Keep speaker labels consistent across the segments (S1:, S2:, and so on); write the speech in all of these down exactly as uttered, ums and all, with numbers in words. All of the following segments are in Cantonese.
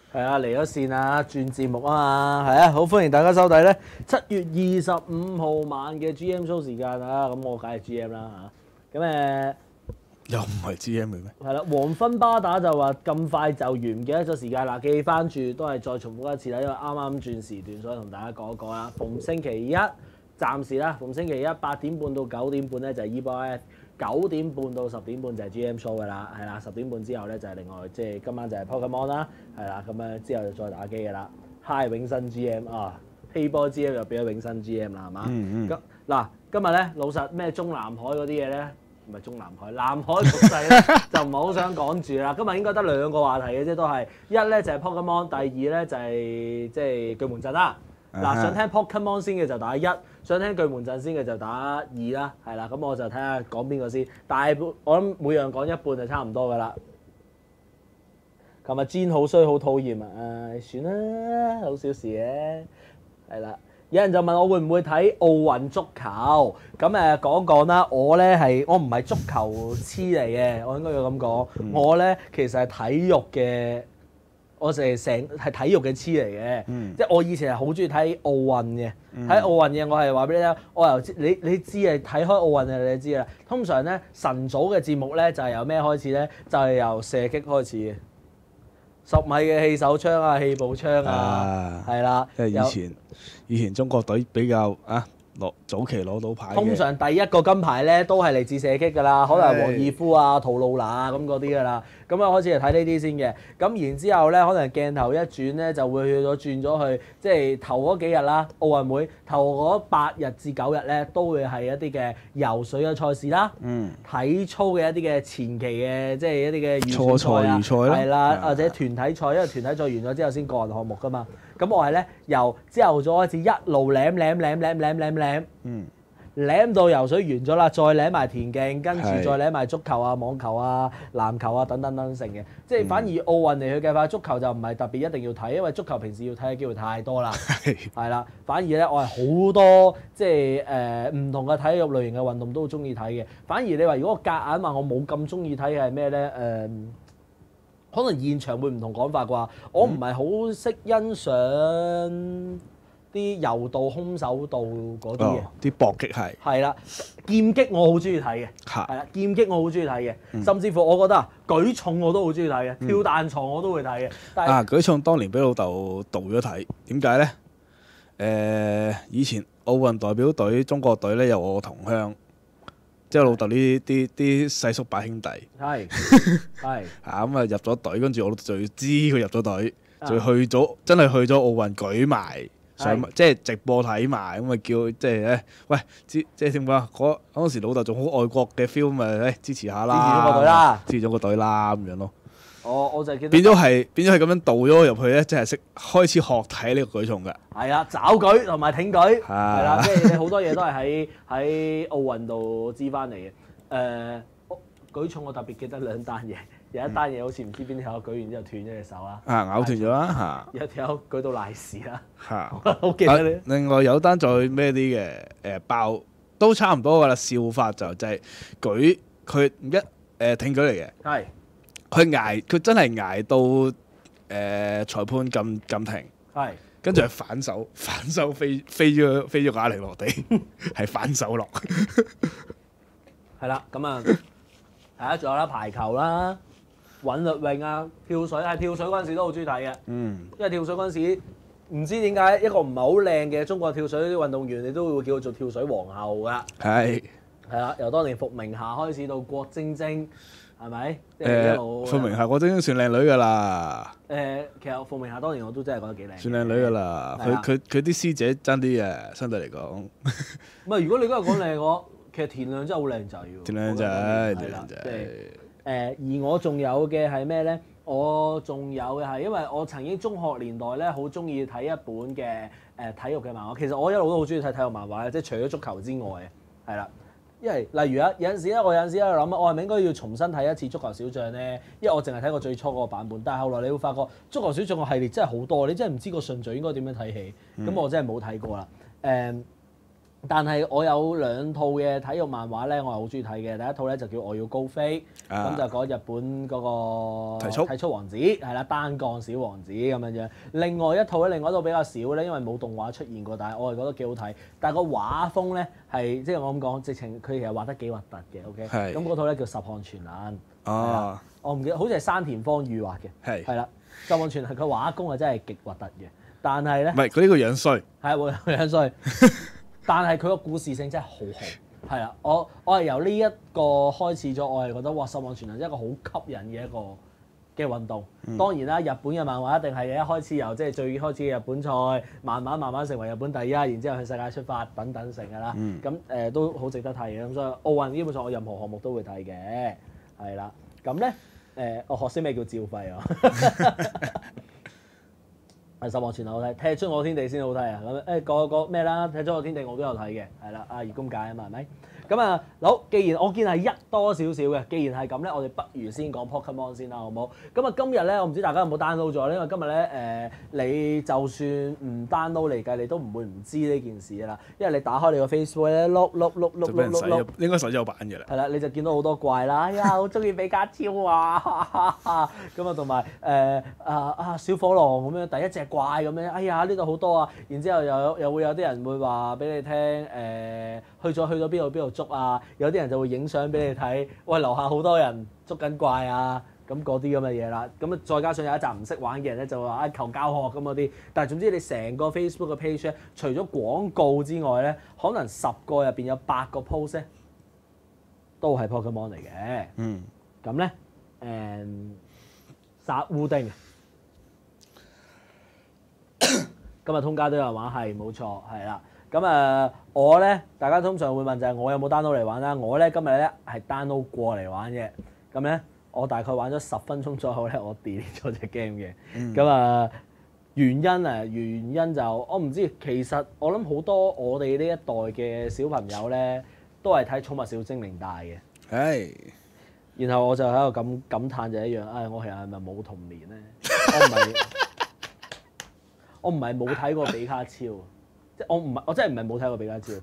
S1: 係啊，嚟咗線啊，轉節目啊嘛，係啊，好歡迎大家收睇咧七月二十五號晚嘅 G M show 時間啊，咁我梗係 G M 啦嚇，咁誒
S2: 又唔係 G M 嘅咩？
S1: 係啦，黃昏巴打就話咁快就完，唔記得咗時間啦，記翻住都係再重複一次啦，因為啱啱轉時段，所以同大家講一講啦。逢星期一暫時啦，逢星期一八點半到九點半咧就係 E 波 F。九點半到十點半就係 G M show 㗎啦，係啦，十點半之後咧就係另外即係今晚就係 Pokemon 啦，係啦，咁樣之後就再打機㗎啦。Hi 永生 G M 啊 ，Hey 波 G M 又變咗永生 G M 啦，係嘛？
S2: 嗯
S1: 咁嗱，今日咧老實咩中南海嗰啲嘢咧，唔係中南海，南海局勢咧就唔係好想講住啦。今日應該得兩個話題嘅啫，都係一咧就係 Pokemon，第二咧就係即係巨門陣啦。嗱，想聽 Pokemon 先嘅就打一，想聽巨門陣先嘅就打二啦，係啦，咁我就睇下講邊個先。大半我諗每樣講一半就差唔多㗎啦。琴日 Jean 好衰好討厭啊，唉，算啦，好小事嘅，係啦。有人就問我會唔會睇奧運足球，咁誒講講啦。我咧係我唔係足球痴嚟嘅，我應該要咁講。
S2: 嗯、
S1: 我咧其實係體育嘅。我成成係體育嘅痴嚟嘅，
S2: 嗯、
S1: 即係我以前係好中意睇奧運嘅，睇、嗯、奧運嘅我係話俾你聽，我由你你知係睇開奧運嘅你知啦。通常咧晨早嘅節目咧就係由咩開始咧？就係、是、由射擊開始嘅，十米嘅氣手槍啊、氣步槍啊，係啦、啊。
S2: 因為以前有以前中國隊比較啊攞早期攞到牌嘅。
S1: 通常第一個金牌咧都係嚟自射擊㗎啦，可能係黃義夫啊、圖魯拿啊咁嗰啲㗎啦。咁啊開始嚟睇呢啲先嘅，咁然之後咧，可能鏡頭一轉咧，就會去咗轉咗去，即係頭嗰幾日啦，奧運會頭嗰八日至九日咧，都會係一啲嘅游水嘅賽事啦，
S2: 嗯、
S1: 體操嘅一啲嘅前期嘅，即係一啲嘅預
S2: 初賽預賽啦，
S1: 係啦，或者團體賽，因為團體賽完咗之後先個人項目㗎嘛。咁我係咧由朝頭早開始一路舐舐舐舐舐舐舐。
S2: 嗯
S1: 舐到游水完咗啦，再舐埋田徑，跟住再舐埋足球啊、網球啊、籃球啊等等等等成嘅。即係反而奧運嚟去計法，足球就唔係特別一定要睇，因為足球平時要睇嘅機會太多啦。係啦，反而咧我係好多即係誒唔同嘅體育類型嘅運動都好中意睇嘅。反而你話如果我夾硬話我冇咁中意睇嘅係咩咧？誒、呃，可能現場會唔同講法啩。我唔係好識欣賞啲柔道、空手道嗰啲嘅，
S2: 啲搏擊係
S1: 係啦，劍擊我好中意睇嘅，係啦，劍擊我好中意睇嘅，甚至乎我覺得啊，舉重我都好中意睇嘅，跳彈床我都會睇嘅。但係
S2: 啊，舉重當年俾老豆導咗睇，點解咧？誒，以前奧運代表隊中國隊咧有我同鄉，即係老豆呢啲啲細叔伯兄弟，
S1: 係係
S2: 啊咁啊入咗隊，跟住我老豆就要知佢入咗隊，就去咗真係去咗奧運舉埋。上即係直播睇埋，咁咪叫即係咧，喂，支即係點講啊？嗰嗰陣時老豆仲好愛國嘅 feel，咪誒支持下啦，
S1: 支持中國隊啦，
S2: 支持中國隊啦咁樣咯。
S1: 我我就記得
S2: 變咗係變咗係咁樣導咗我入去咧，即係識開始學睇呢個舉重㗎。
S1: 係啊，抓舉同埋挺舉係啦，即係你好多嘢都係喺喺奧運度知翻嚟嘅。誒，舉重我特別記得兩單嘢。有一單嘢好似唔知邊條友舉完之後斷咗隻手啊！
S2: 啊，咬斷咗啦嚇！
S1: 有條友舉到賴屎啦
S2: 嚇！
S1: 好記得你。
S2: 另外有單再咩啲嘅誒爆都差唔多㗎啦，笑法就就係舉佢一誒挺舉嚟嘅。係。佢捱佢真係捱到誒裁判撳撳停。係。跟住係反手反手飛飛咗飛咗個啞鈴落地，係反手落。
S1: 係啦，咁啊，係啊，仲有啦排球啦。韻律泳啊，跳水係跳水嗰陣時都好中意睇嘅，嗯，因為跳水嗰陣時唔知點解一個唔係好靚嘅中國跳水運動員，你都會叫佢做跳水皇后㗎。係係啦，由當年伏明霞開始到郭晶晶，係咪？誒、呃，
S2: 伏明霞郭晶晶算靚女㗎啦。
S1: 誒、呃，其實伏明霞當年我都真係覺得幾靚。
S2: 算靚女㗎啦，佢佢佢啲師姐爭啲嘅，相對嚟講。
S1: 唔係，如果你嗰日講靚我，其實田亮真係好靚仔喎。
S2: 田亮仔，田亮仔。
S1: 誒、呃、而我仲有嘅係咩咧？我仲有嘅係因為我曾經中學年代咧好中意睇一本嘅誒、呃、體育嘅漫畫。其實我一路都好中意睇體育漫畫嘅，即係除咗足球之外嘅，係啦。因為例如啊，有陣時咧，我有陣時喺度諗，我係咪應該要重新睇一次足球小將咧？因為我淨係睇過最初嗰個版本，但係後來你會發覺足球小將個系列真係好多，你真係唔知個順序應該點樣睇起。咁、嗯、我真係冇睇過啦。誒、呃。 但係我有兩套嘅體育漫畫咧，我係好中意睇嘅。第一套咧就叫我要高飛，咁、啊、就講日本嗰個
S2: 體操
S1: 體操王子係啦，單槓小王子咁樣樣。另外一套咧，另外一套比較少咧，因為冇動畫出現過，但係我係覺得幾好睇。但係個畫風咧係即係我咁講，直情佢其實畫得幾核突嘅。OK，咁嗰套咧叫十項全能。哦，我唔記得，好似係山田芳裕畫嘅。係係啦，十項全能佢畫工係真係極核突嘅，但係咧，
S2: 唔係佢呢個樣衰，
S1: 係會樣衰。但係佢個故事性真係好好，係啦，我我係由呢一個開始咗，我係覺得哇，十項全能真係一個好吸引嘅一個嘅運動。嗯、當然啦，日本嘅漫畫一定係一開始由即係最開始嘅日本賽，慢慢慢慢成為日本第一，然之後去世界出發等等成㗎啦。咁誒、嗯呃、都好值得睇嘅，咁所以奧運基本上我任何項目都會睇嘅，係啦。咁咧誒，我學識咩叫照肺啊？係十項全能好睇，踢出我天地先好睇啊！咁誒個個咩啦？踢出我天地我都有睇嘅，係啦，阿熱公解啊嘛，係咪？咁啊，好，既然我見係一多少少嘅，既然係咁咧，我哋不如先講 Pokemon 先啦，好唔好？咁啊，今日咧，我唔知大家有冇 download 咗，因為今日咧誒、呃，你就算唔 download 嚟計，你都唔會唔知呢件事㗎啦。因為你打開你個 Facebook 咧，碌碌碌碌碌碌碌，
S2: 應該手有版嘅啦。係
S1: 啦，你就見到好多怪啦，哎呀，好中意比卡超啊！咁啊，同埋誒啊啊小火龍咁樣第一隻怪咁樣，哎呀呢度好多啊！然之後又又會有啲人會話俾你聽誒、呃，去咗去咗邊度邊度捉啊！有啲人就會影相俾你睇，喂樓下好多人捉緊怪啊！咁嗰啲咁嘅嘢啦，咁啊再加上有一集唔識玩嘅人咧，就話啊求教學咁嗰啲。但係總之你成個 Facebook 嘅 page 咧，除咗廣告之外咧，可能十個入邊有八個 post 咧都係 Pokemon 嚟嘅。嗯。咁咧誒殺烏丁。今日通街都有人玩，係冇錯，係啦。咁啊，我咧，大家通常會問就係我有冇 download 嚟玩啦。我咧今日咧係 download 過嚟玩嘅。咁咧，我大概玩咗十分鐘左右咧，我 delete 咗隻 game 嘅。咁啊、嗯，原因啊，原因就我唔知。其實我諗好多我哋呢一代嘅小朋友咧，都係睇《寵物小精靈》大嘅。係。然後我就喺度感感嘆就一樣，唉、哎，我其實係咪冇童年咧？我唔係，我唔係冇睇過比卡超，即係我唔係，我真係唔係冇睇過比卡超。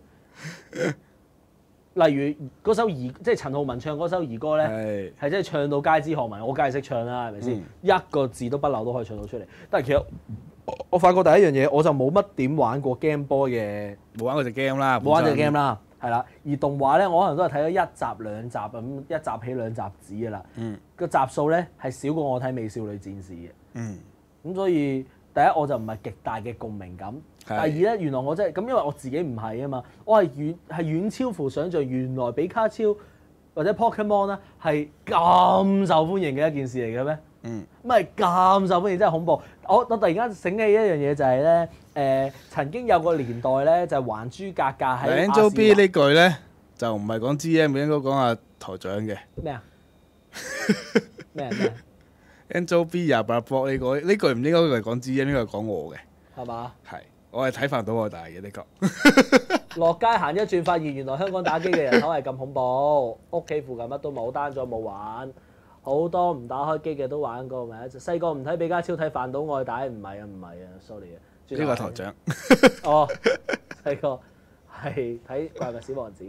S1: 例如嗰首兒，即係陳浩民唱嗰首兒歌咧，係真係唱到街知巷聞，我梗係識唱啦，係咪先？嗯、一個字都不漏都可以唱到出嚟。但係其實我發覺第一樣嘢，我就冇乜點玩過 Game Boy 嘅，冇玩過隻 game 啦，冇玩隻 game 啦，係啦。而動畫咧，我可能都係睇咗一集兩集咁，一集起兩集止㗎啦。嗯，個集數咧係少過我睇美少女戰士嘅。嗯，咁所以第一我就唔係極大嘅共鳴感。第二咧，原來我真係咁，因為我自己唔係啊嘛，我係遠係遠超乎想像，原來比卡超或者 Pokemon 咧係咁受歡迎嘅一件事嚟嘅咩？嗯，唔係咁受歡迎真係恐怖。我我突然間醒起一樣嘢就係、是、咧，誒、呃、曾經有個年代咧就係、是、還珠格格喺
S2: Angel 呢句咧就唔係講 G M， 應該講下台長嘅咩啊？
S1: 咩咩
S2: Angel B 廿八博呢個呢句唔應該係講 G M， 應該係講我嘅係嘛？係。我係睇翻到我大嘅呢個。落街行一轉，發現原來香港打機嘅人口係咁恐怖。屋企附近乜都冇，單咗冇玩。好多唔打開機嘅都玩過，咪細個唔睇比卡超，睇飯島愛帶，唔係啊，唔係啊 ，sorry 啊。呢個台長。哦，細個係睇怪物小王子。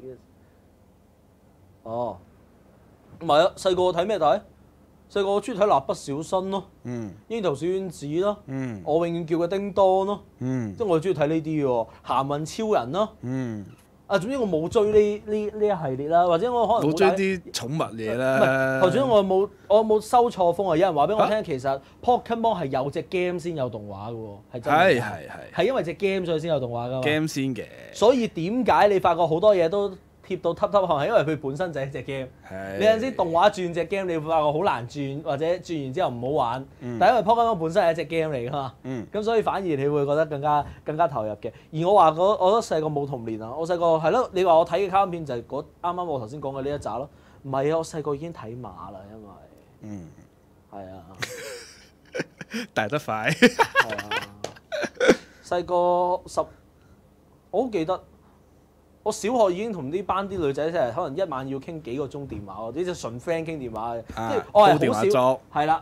S2: 哦，唔係啊，細個睇咩睇？細個我中意睇蠟筆小新咯，嗯，櫻桃小丸子咯，嗯，我永遠叫佢叮當咯，嗯，即係我中意睇呢啲喎，鹹運超人咯，嗯，啊總之我冇追呢呢呢一系列啦，或者我可能冇追啲寵物嘢啦，唔係，頭先我冇我冇收錯風啊！有人話俾我聽，其實 Pokemon 係有隻 game 先有動畫嘅喎，係真係係係係因為隻 game 所以先有動畫㗎嘛 ，game 先嘅，所以點解你發覺好多嘢都貼到凸凸係因為佢本身就係一隻 game。是你有陣時動畫轉隻 game，你會發覺好難轉，或者轉完之後唔好玩。嗯、但係因為 Pokemon 本身係一隻 game 嚟㗎嘛，咁、嗯、所以反而你會覺得更加更加投入嘅。而我話我我覺得細個冇童年啊，我細個係咯，你話我睇嘅卡通片就係嗰啱啱我頭先講嘅呢一集咯。唔係啊，我細個已經睇馬啦，因為嗯係啊，大得快係啊，細個十我好記得。我小學已經同呢班啲女仔即係可能一晚要傾幾個鐘電話喎，呢隻純 friend 傾電話嘅，即係、啊、我係好少係啦。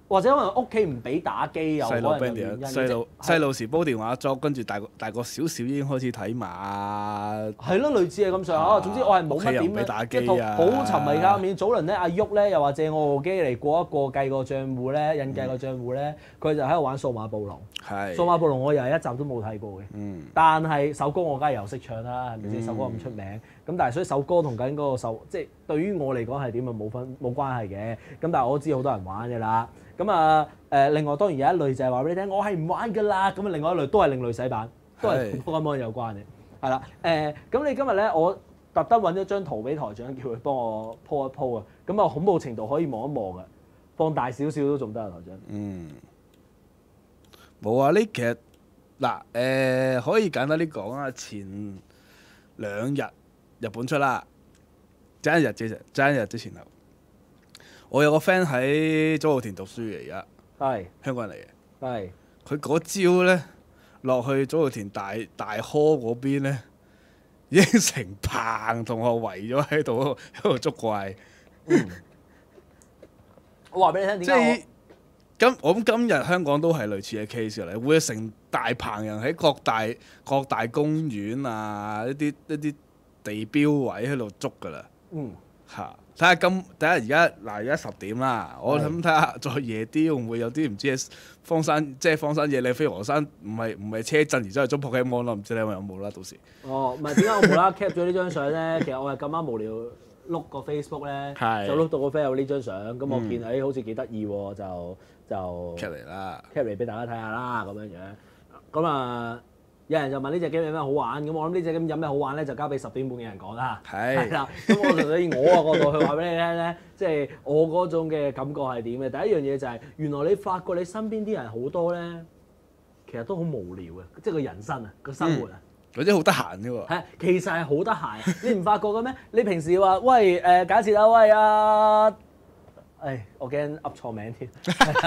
S1: 或者可能屋企唔俾打機有可
S2: 細路
S1: 能有
S2: band
S1: 原因嘅
S2: 細路
S1: 係
S2: 細路時煲電話粥，跟住大個大個少少已經開始睇馬。
S1: 係咯，類似係咁上下。
S2: 啊
S1: 總之我係冇乜
S2: 屋企人
S1: 點
S2: 唔俾打機
S1: 一套
S2: 啊
S1: 好沉迷嘅面。早輪咧，阿旭咧又話借我部機嚟過一過計個賬戶咧，印計個賬戶咧，佢就喺度玩數碼暴龍。
S2: 係。
S1: 數碼暴龍我又係一集都冇睇過嘅。
S2: 嗯。
S1: 但係首歌我梗係又識唱啦，係咪先？
S2: 嗯
S1: 首歌咁出名，咁但係所以首歌同緊嗰個首，即係對於我嚟講係點啊冇分冇關係嘅。咁但係我都知好多人玩嘅啦。咁啊誒，另外當然有一類就係話俾你聽，我係唔玩㗎啦。咁啊，另外一類都係另類洗版，都係同 Pokemon 有關嘅。係啦，誒，咁你今日咧，我特登揾咗張圖俾台長，叫佢幫我 po 一 po 啊。咁啊，恐怖程度可以望一望嘅，放大少少都仲得啊，台長。
S2: 嗯。冇啊！呢其實嗱誒，可以簡單啲講啊。前兩日日本出啦，爭一日之前，爭一日之前後，我有個 friend 喺早稻田讀書嘅，而家
S1: 係
S2: 香港人嚟嘅。
S1: 係。
S2: 佢嗰朝咧落去早稻田大大科嗰邊咧，已經成棚同學圍咗喺度喺度捉怪。
S1: 嗯。我話俾你聽點
S2: 即
S1: 解
S2: 係今我諗今日香港都係類似嘅 case 嚟，會成大棚人喺各大各大公園啊，一啲一啲地標位喺度捉㗎啦。
S1: 嗯。
S2: 嚇！睇下今睇下而家嗱，而家十點啦，我諗睇下再夜啲會唔會有啲唔知係荒山，即係荒山野嶺飛鵝山，唔係唔係車震而走去捉 Pokemon 咯？唔知你有冇啦？到時
S1: 哦，唔係點解我無啦啦 cap 咗呢張相咧？其實我係咁啱無聊碌個 Facebook 咧，
S2: 係
S1: 就碌到個 friend 有呢張相，咁我
S2: 嗯
S1: 見誒好似幾得意喎，就就
S2: cap 嚟啦。
S1: cap 嚟俾大家睇下啦，咁樣樣。咁啊，有人就問呢隻 game 有咩好玩？咁我諗呢隻 game 有咩好玩咧，就交俾十點半嘅人講啦。
S2: 係
S1: 係啦，咁我純粹以我個角度去話俾你聽咧，即係我嗰種嘅感覺係點嘅。第一樣嘢就係原來你發覺你身邊啲人好多咧，其實都好無聊嘅，即係個人生啊，個生活啊。
S2: 嗰啲好得閒嘅喎。
S1: 係，其實係好得閒，你唔發覺嘅咩？你平時話喂誒、呃，假設啊，喂啊，誒，我驚噏錯名添。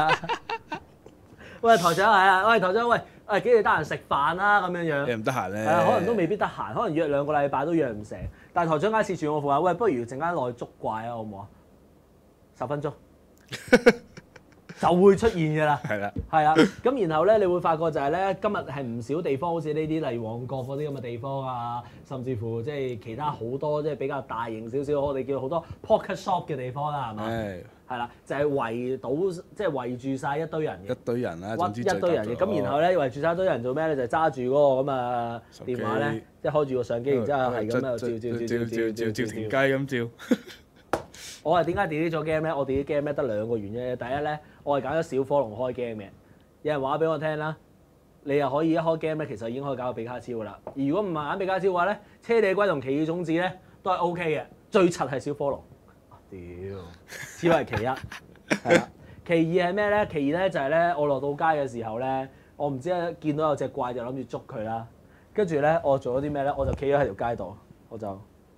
S1: 喂台長係啊，喂台長喂，誒幾時得閒食飯啦咁樣樣。
S2: 你唔得閒咧？
S1: 係啊，可能都未必得閒，可能約兩個禮拜都約唔成。但係台長假設住我附近，喂，不如陣間落去捉怪啊，好唔好啊？十分鐘就會出現㗎啦。
S2: 係啦。
S1: 係啊，咁然後咧，你會發覺就係咧，今日係唔少地方，好似呢啲例如旺角嗰啲咁嘅地方啊，甚至乎即係其他好多即係比較大型少少，我哋叫好多 pocket shop 嘅地方啦，係嘛？
S2: 係。
S1: 係啦，就係圍到即係圍住晒一堆人嘅。
S2: 一堆人啦，總之
S1: 一堆人嘅，咁然後咧圍住晒一堆人做咩咧？就揸住嗰個咁啊電話咧，即係開住個相機，然之後係咁喺度照照照照照照照
S2: 照田雞咁照。
S1: 我係點解 delete 咗 game 咧？我 delete game 咧得兩個原因。第一咧，我係揀咗小火龍開 game 嘅。有人話俾我聽啦，你又可以一開 game咧，其實已經可以搞到比卡超噶啦。而如果唔係揀比卡超嘅話咧，車厘龜同奇異種子咧都係 O K 嘅。最柒係小火龍。屌，只係其一，係啦。其二係咩咧？其二咧就係咧，我落到街嘅時候咧，我唔知咧見到有隻怪就諗住捉佢啦。跟住咧，我做咗啲咩咧？我就企咗喺條街度，我就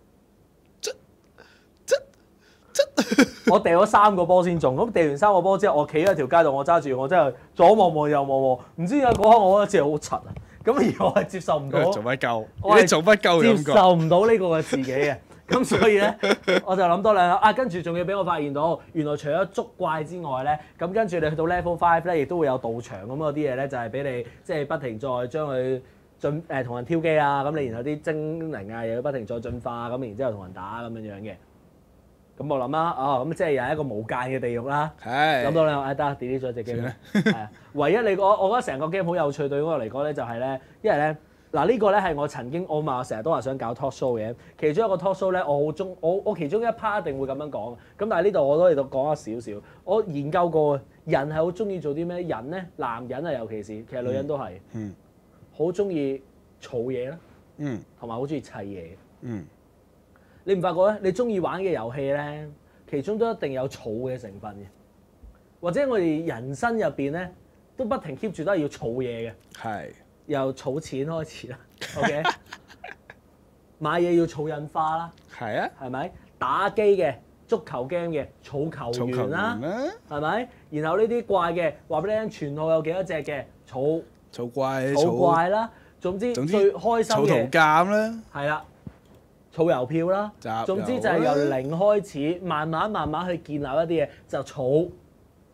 S1: 我掉咗三個波先中。咁掉完三個波之後，我企喺條街度，我揸住，我真係左望望右望望，唔知點解嗰刻我覺得真係好柒啊！咁而我係接受唔到，
S2: 做乜鳩？
S1: 我係
S2: 你做乜鳩嘅感覺？
S1: 接受唔到呢個嘅自己嘅。咁所以咧，我就諗多兩下啊，跟住仲要俾我發現到，原來除咗捉怪之外咧，咁跟住你去到 level five 咧，亦都會有道場咁嗰啲嘢咧，就係俾你即係不停再將佢進誒同人挑機啊，咁你然後啲精靈啊又要不停再進化，咁然之後同人打咁樣樣嘅。咁我諗啦，哦咁即係又係一個無間嘅地獄啦。
S2: 係。
S1: 諗到兩下，哎得，delete 咗隻 game 啦。係啊，唯一你我我覺得成個 game 好有趣對我嚟講咧，就係咧，因為咧。嗱呢個咧係我曾經我咪成日都話想搞 talk show 嘅，其中一個 talk show 咧我好中我我其中一 part 一定會咁樣講，咁但係呢度我都嚟到講咗少少。我研究過人係好中意做啲咩？人咧男人啊尤其是，其實女人都係，
S2: 嗯，
S1: 好中意儲嘢啦，
S2: 嗯，
S1: 同埋好中意砌嘢。
S2: 嗯，
S1: 你唔發覺咧？你中意玩嘅遊戲咧，其中都一定有儲嘅成分嘅，或者我哋人生入邊咧都不停 keep 住都係要儲嘢嘅。
S2: 係。
S1: 由儲錢開始啦 ，OK？買嘢要儲印花啦，
S2: 係啊，
S1: 係咪？打機嘅足球 game 嘅儲球員啦，係咪？然後呢啲怪嘅話俾你聽，全號有幾多隻嘅儲
S2: 儲怪
S1: 儲怪啦，總之最開心嘅
S2: 儲圖鑑啦，
S1: 係啦，儲郵票啦，總之就係由零開始，慢慢慢慢去建立一啲嘢，就儲就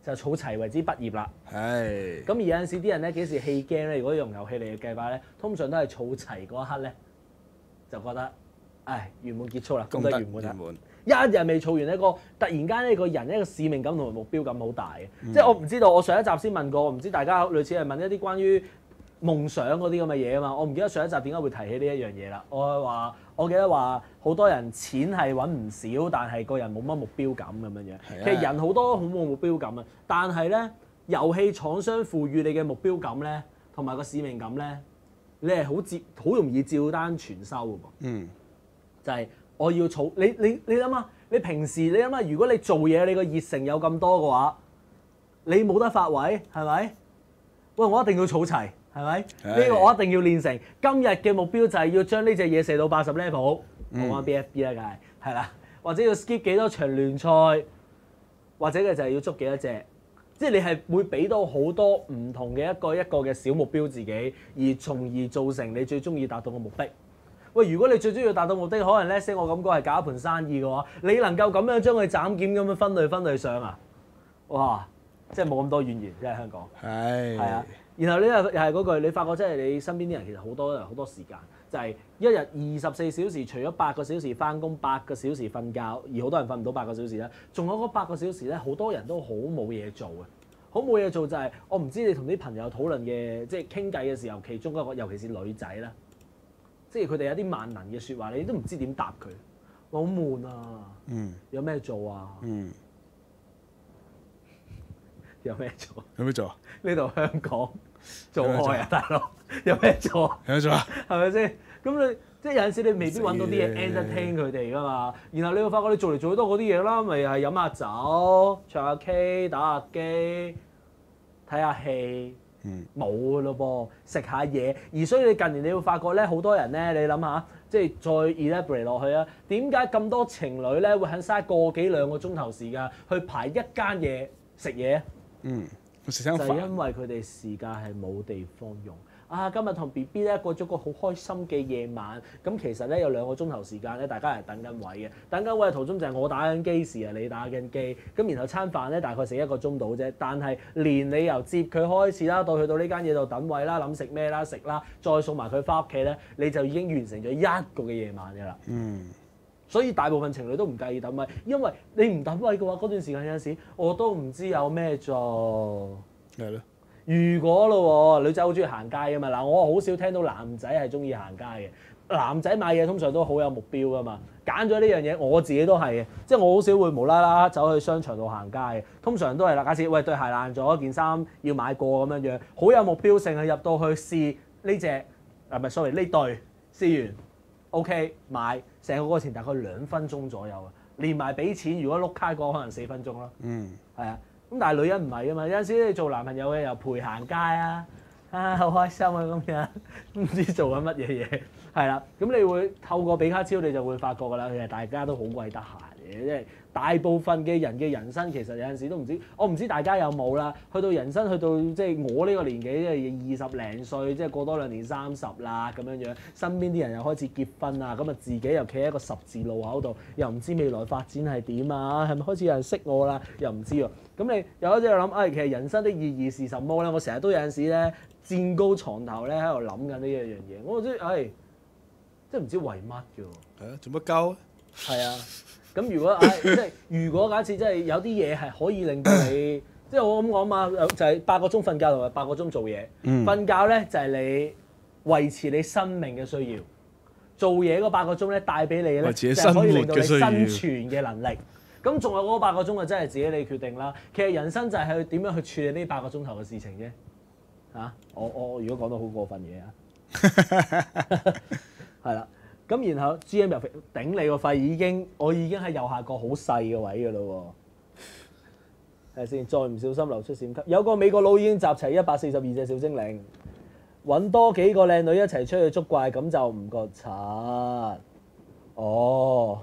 S1: 就儲齊為之畢業啦。
S2: 係。
S1: 咁而有陣時啲人咧幾時棄 game 咧？如果用遊戲嚟嘅計法咧，通常都係儲齊嗰一刻咧，就覺得唉圓滿結束啦，咁就圓滿啦。一日未儲完呢個，突然間呢個人一個使命感同埋目標感好大嘅。嗯、即係我唔知道，我上一集先問過，我唔知大家類似係問一啲關於夢想嗰啲咁嘅嘢啊嘛。我唔記得上一集點解會提起呢一樣嘢啦。我係話，我記得話好多人錢係揾唔少，但係個人冇乜目標感咁樣樣。的其實人好多好冇目標感啊，但係咧遊戲廠商賦予你嘅目標感咧，同埋個使命感咧，你係好接好容易照單全收嘅噃。嗯，就係、是。我要儲你你你諗下，你平時你諗下，如果你做嘢你個熱誠有咁多嘅話，你冇得發揮係咪？喂，我一定要儲齊係咪？呢個我一定要練成。今日嘅目標就係要將呢隻嘢射到八十 level，我玩 B F B 啦，梗係係啦，或者要 skip 幾多場聯賽，或者嘅就係要捉幾多隻，即係你係會俾到好多唔同嘅一個一個嘅小目標自己，而從而造成你最中意達到嘅目的。喂，如果你最中意達到目的，可能咧，先我感覺係搞一盤生意嘅話，你能夠咁樣將佢斬件咁樣分類分類上啊？哇！即係冇咁多怨言，即係香港。係。係啊，然後呢又係嗰句，你發覺即係你身邊啲人其實好多好多時間，就係、是、一日二十四小時，除咗八個小時翻工，八個小時瞓覺，而好多人瞓唔到八個小時啦，仲有嗰八個小時咧，好多人都好冇嘢做嘅。好冇嘢做就係、是、我唔知你同啲朋友討論嘅，即係傾偈嘅時候，其中一個尤其是女仔啦。即係佢哋有啲萬能嘅説話，你都唔知點答佢。我好悶啊！嗯，有咩做啊？嗯，有咩做？
S2: 有咩做啊？
S1: 呢度香港做開啊，大佬有咩做啊？
S2: 有咩做啊？
S1: 係咪先？咁你即係有陣時你未必揾到啲嘢 entertain 佢哋噶嘛。然後你會發覺你做嚟做去都嗰啲嘢啦，咪係飲下酒、唱下 K、打下機、睇下戲。冇㗎咯噃，食下嘢，而所以你近年你會發覺咧，好多人咧，你諗下，即係再 elaborate 落去啊，點解咁多情侶咧會肯嘥個幾兩個鐘頭時間去排一間嘢食嘢？嗯，食餐飯就係因為佢哋時間係冇地方用。啊，今日同 B B 咧過咗個好開心嘅夜晚，咁其實咧有兩個鐘頭時間咧，大家係等緊位嘅，等緊位嘅途中就係我打緊機時啊，你打緊機，咁然後餐飯咧大概食一個鐘到啫，但係連你由接佢開始啦，到去到呢間嘢度等位啦，諗食咩啦，食啦，再送埋佢翻屋企咧，你就已經完成咗一個嘅夜晚㗎啦。嗯。所以大部分情侶都唔介意等位，因為你唔等位嘅話，嗰段時間有陣時我都唔知有咩做。係咯。如果咯，女仔好中意行街㗎嘛，嗱我好少聽到男仔係中意行街嘅。男仔買嘢通常都好有目標㗎嘛，揀咗呢樣嘢，我自己都係嘅，即係我好少會無啦啦走去商場度行街嘅。通常都係啦，假設喂對鞋爛咗，件衫要買過咁樣樣，好有目標性係入到去試呢隻，啊唔係 sorry 呢對，試完 OK 買，成個過程大概兩分鐘左右啊，連埋俾錢，如果碌卡嘅話可能四分鐘咯。嗯，係啊。咁但係女人唔係啊嘛，有陣時你做男朋友嘅又陪行街啊，啊好開心啊咁樣，唔知做緊乜嘢嘢，係啦。咁你會透過比卡超，你就會發覺㗎啦，其實大家都好鬼得閒嘅，即係大部分嘅人嘅人生其實有陣時都唔知，我唔知大家有冇啦。去到人生去到即係我呢個年紀，即係二十零歲，即係過多兩年三十啦咁樣樣，身邊啲人又開始結婚啊，咁啊自己又企喺一個十字路口度，又唔知未來發展係點啊，係咪開始有人識我啦？又唔知喎。咁你有一隻諗，誒其實人生的意義是什麼咧？我成日都有陣時咧，戰高床頭咧喺度諗緊呢一樣嘢，我知誒，即係唔知為乜嘅喎。係啊，做乜鳩啊？係啊。咁如果誒，即係如果假設即係有啲嘢係可以令到你，即係我咁講嘛，就係八個鐘瞓覺同埋八個鐘做嘢。嗯。瞓覺咧就係你維持你生命嘅需要，做嘢嗰八個鐘咧帶俾你咧就係可以令到你生存嘅能力。咁仲有嗰八個鐘啊，真係自己你決定啦。其實人生就係去點樣去處理呢八個鐘頭嘅事情啫。嚇、啊，我我如果講到好過分嘢啊，係啦。咁然後 G M 又頂你個肺，已經我已經喺右下角好細嘅位㗎咯喎。睇下先，再唔小心流出閃級。有個美國佬已經集齊一百四十二隻小精靈，揾多幾個靚女一齊出去捉怪，咁就唔覺柒。哦。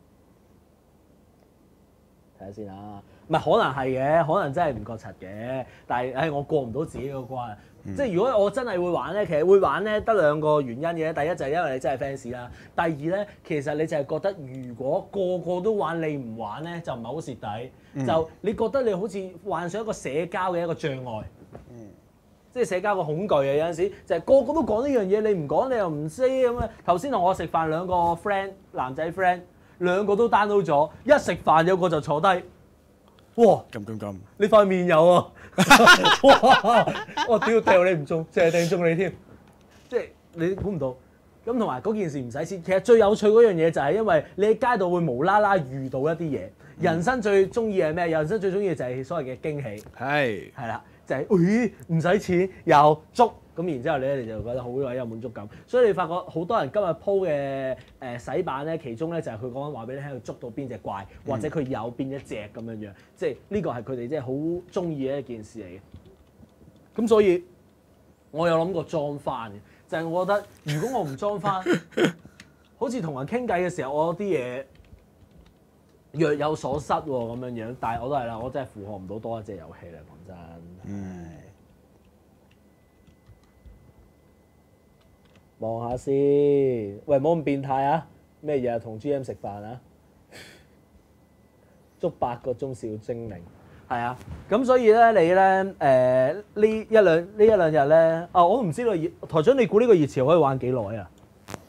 S1: 睇下先啊，唔係可能係嘅，可能真係唔覺柒嘅，但係誒我過唔到自己個關， 即係如果我真係會玩咧，其實會玩咧得兩個原因嘅。第一就係因為你真係 fans 啦。第二咧，其實你就係覺得如果個個都玩你唔玩咧，就唔係好蝕底。嗯、就你覺得你好似患上一個社交嘅一個障礙。嗯、即係社交嘅恐懼啊！有陣時就係個個都講呢樣嘢，你唔講你又唔知咁啊。頭先同我食飯兩個 friend 男仔 friend， 兩個都 download 咗，一食飯有個就坐低。哇！
S2: 咁咁咁，
S1: 你塊面有啊！哇！我屌掉你唔中，淨係掟中你添，即係你估唔到。咁同埋嗰件事唔使錢，其實最有趣嗰樣嘢就係因為你喺街度會無啦啦遇到一啲嘢。人生最中意係咩？人生最中意就係所謂嘅驚喜。係係啦，就係咦唔使錢又捉。咁然之後咧，你就覺得好鬼有滿足感。所以你發覺好多人今日 po 嘅誒洗版咧，其中咧就係佢講緊話俾你聽，佢捉到邊隻怪，或者佢有邊一隻咁樣樣，即係呢個係佢哋即係好中意嘅一件事嚟嘅。咁所以我有諗過裝翻嘅，就係、是、我覺得如果我唔裝翻，好似同人傾偈嘅時候，我有啲嘢若有所失喎咁樣樣。但係我都係啦，我真係負荷唔到多一隻遊戲啦，講真。嗯。望下先，喂，唔好咁變態啊！咩日日同 G M 食飯啊？捉八個鐘小精靈，係啊，咁所以咧，你咧誒呢、呃、一兩呢一兩日咧，啊，我都唔知道熱台長，你估呢個熱潮可以玩幾耐啊？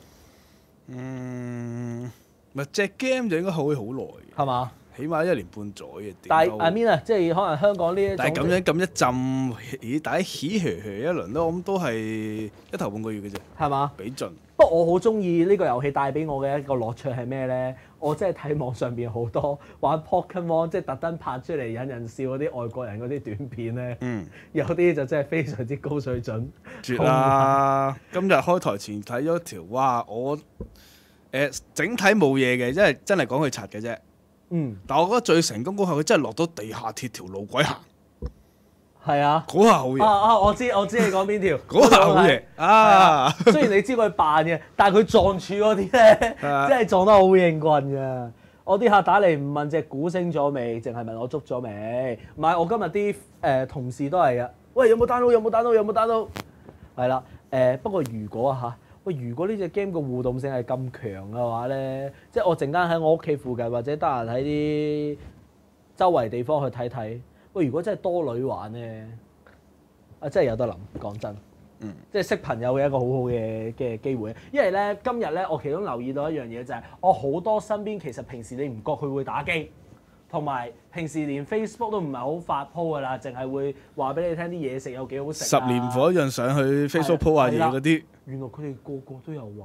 S2: 嗯，咪隻 game 就應該可以好耐，係嘛？起碼一年半載嘅。
S1: 但係 I mean 啊，即係可能香港呢一種，
S2: 但係咁樣咁一浸，咦？大家起起起一輪都，咁都係一頭半個月嘅啫，係嘛？俾盡。
S1: 不過我好中意呢個遊戲帶俾我嘅一個樂趣係咩咧？我真係睇網上邊好多玩 Pokemon，即係特登拍出嚟引人笑嗰啲外國人嗰啲短片咧。嗯。有啲就真係非常之高水準。
S2: 絕啦！今日開台前睇咗條，哇！我誒、呃、整體冇嘢嘅，即係真係講佢柒嘅啫。嗯，但我覺得最成功嗰下，佢真係落到地下鐵條路軌行。係啊，嗰下好嘢。啊啊！我知我知你講邊條。嗰下好嘢啊！雖然你知佢扮嘅，但係佢撞柱嗰啲咧，真係撞得好應棍㗎。我啲客打嚟唔問隻股升咗未，淨係問我捉咗未。唔係，我今日啲誒同事都係㗎。喂，有冇 download？有冇 download？有冇 download？係啦，誒不過如果嚇。喂，如果呢隻 game 個互動性係咁強嘅話咧，即係我陣間喺我屋企附近或者得閒喺啲周圍地方去睇睇。喂，如果真係多女玩咧，啊真係有得諗，講真，嗯，即係識朋友嘅一個好好嘅嘅機會。因為咧今日咧，我其中留意到一樣嘢就係、是，我好多身邊其實平時你唔覺佢會打機，同埋平時連 Facebook 都唔係好發 po 噶啦，淨係會話俾你聽啲嘢食有幾好食、啊。十年火一樣上去 Facebook po 下嘢嗰啲。原來佢哋個個都有玩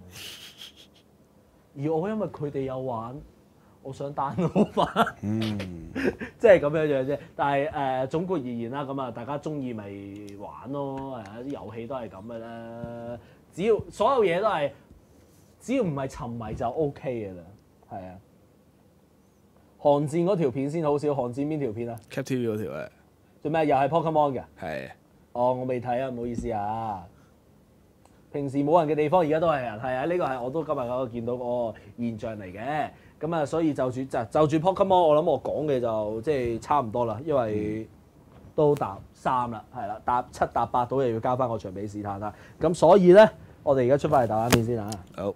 S2: 嘅，而我因為佢哋有玩，我想 download 翻，嗯，即係咁樣樣啫。但係誒、呃、總括而言啦，咁啊大家中意咪玩咯，係啊啲遊戲都係咁嘅啦。只要所有嘢都係，只要唔係沉迷就 OK 嘅啦，係啊。寒戰嗰條片先好笑，寒戰邊條片啊 ？Cap T V 嗰條啊？
S1: 做咩？又係 Pokemon 嘅？
S2: 係。
S1: 哦，我未睇啊，唔好意思啊。平時冇人嘅地方，而家都係人，係啊！呢個係我都今日嗰個見到個現象嚟嘅。咁啊，所以就住就就住 Pokemon，我諗我講嘅就即係差唔多啦，因為都搭三啦，係啦，搭七搭八到又要交翻個場俾試探啦。咁所以咧，我哋而家出翻嚟打翻面先啊。好。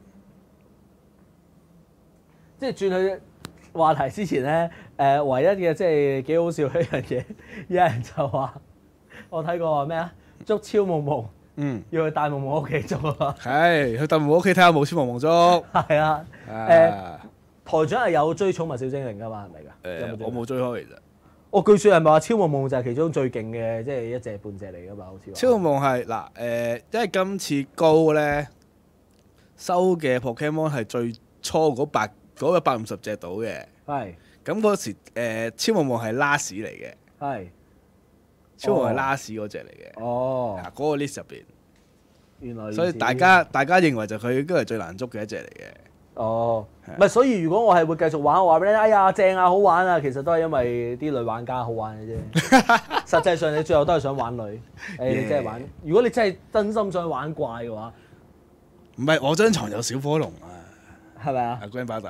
S1: 即係轉去話題之前咧，誒、呃、唯一嘅即係幾好笑一樣嘢，有人就話我睇過話咩啊？捉超夢夢。嗯，要去大夢夢屋企捉啊！係去大夢夢屋企睇下冇超夢夢捉。係啊，誒、呃、台長係有追寵物小精靈㗎嘛？係咪㗎？誒、呃，
S2: 我冇追開其實。
S1: 我據說係咪話超夢夢就係其中最勁嘅，即係一隻半隻嚟㗎嘛？好似話。
S2: 超夢夢係嗱誒，因為今次高咧收嘅 Pokemon 係最初嗰百嗰一百五十隻到嘅。係。咁嗰時誒、呃、超夢夢係 last 嚟嘅。係。超夢係 last 嗰隻嚟嘅，哦，嗰、嗰個 list 入邊，原來，所以大家大家認為就佢應該係最難捉嘅一隻嚟嘅。哦，唔係，所以如果我係會繼續玩，我話俾你聽，哎呀正啊，好玩啊，其實都係因為啲女玩家好玩嘅啫。實際上你最後都係想玩女，誒、yeah. 你真係玩。如果你真係真心想玩怪嘅話，唔係我張床有小火龍啊，
S1: 係咪啊？
S2: 阿 Grandfather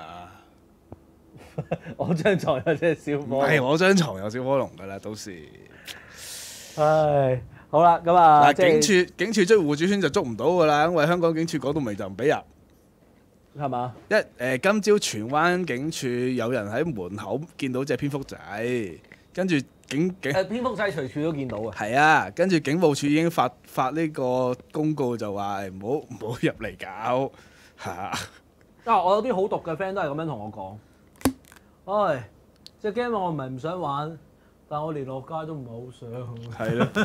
S1: 我張床有隻小火龍，
S2: 係我張床有小火龍㗎啦，到時。
S1: 唉， 好啦，咁啊，
S2: 嗱，警署警署追胡子軒就捉唔到㗎啦，因為香港警署講到明就唔俾入。
S1: 係嘛？
S2: 一誒、呃，今朝荃灣警署有人喺門口見到隻蝙蝠仔，跟住警警
S1: 誒蝙蝠仔隨處都見到嘅。
S2: 係啊，跟住警務處已經發發呢個公告就話誒唔好唔好入嚟搞嚇。
S1: 啊！我有啲好毒嘅 friend 都係咁樣同我講。唉，隻 game 我唔係唔想玩，但我連落街都唔係好想。係咯。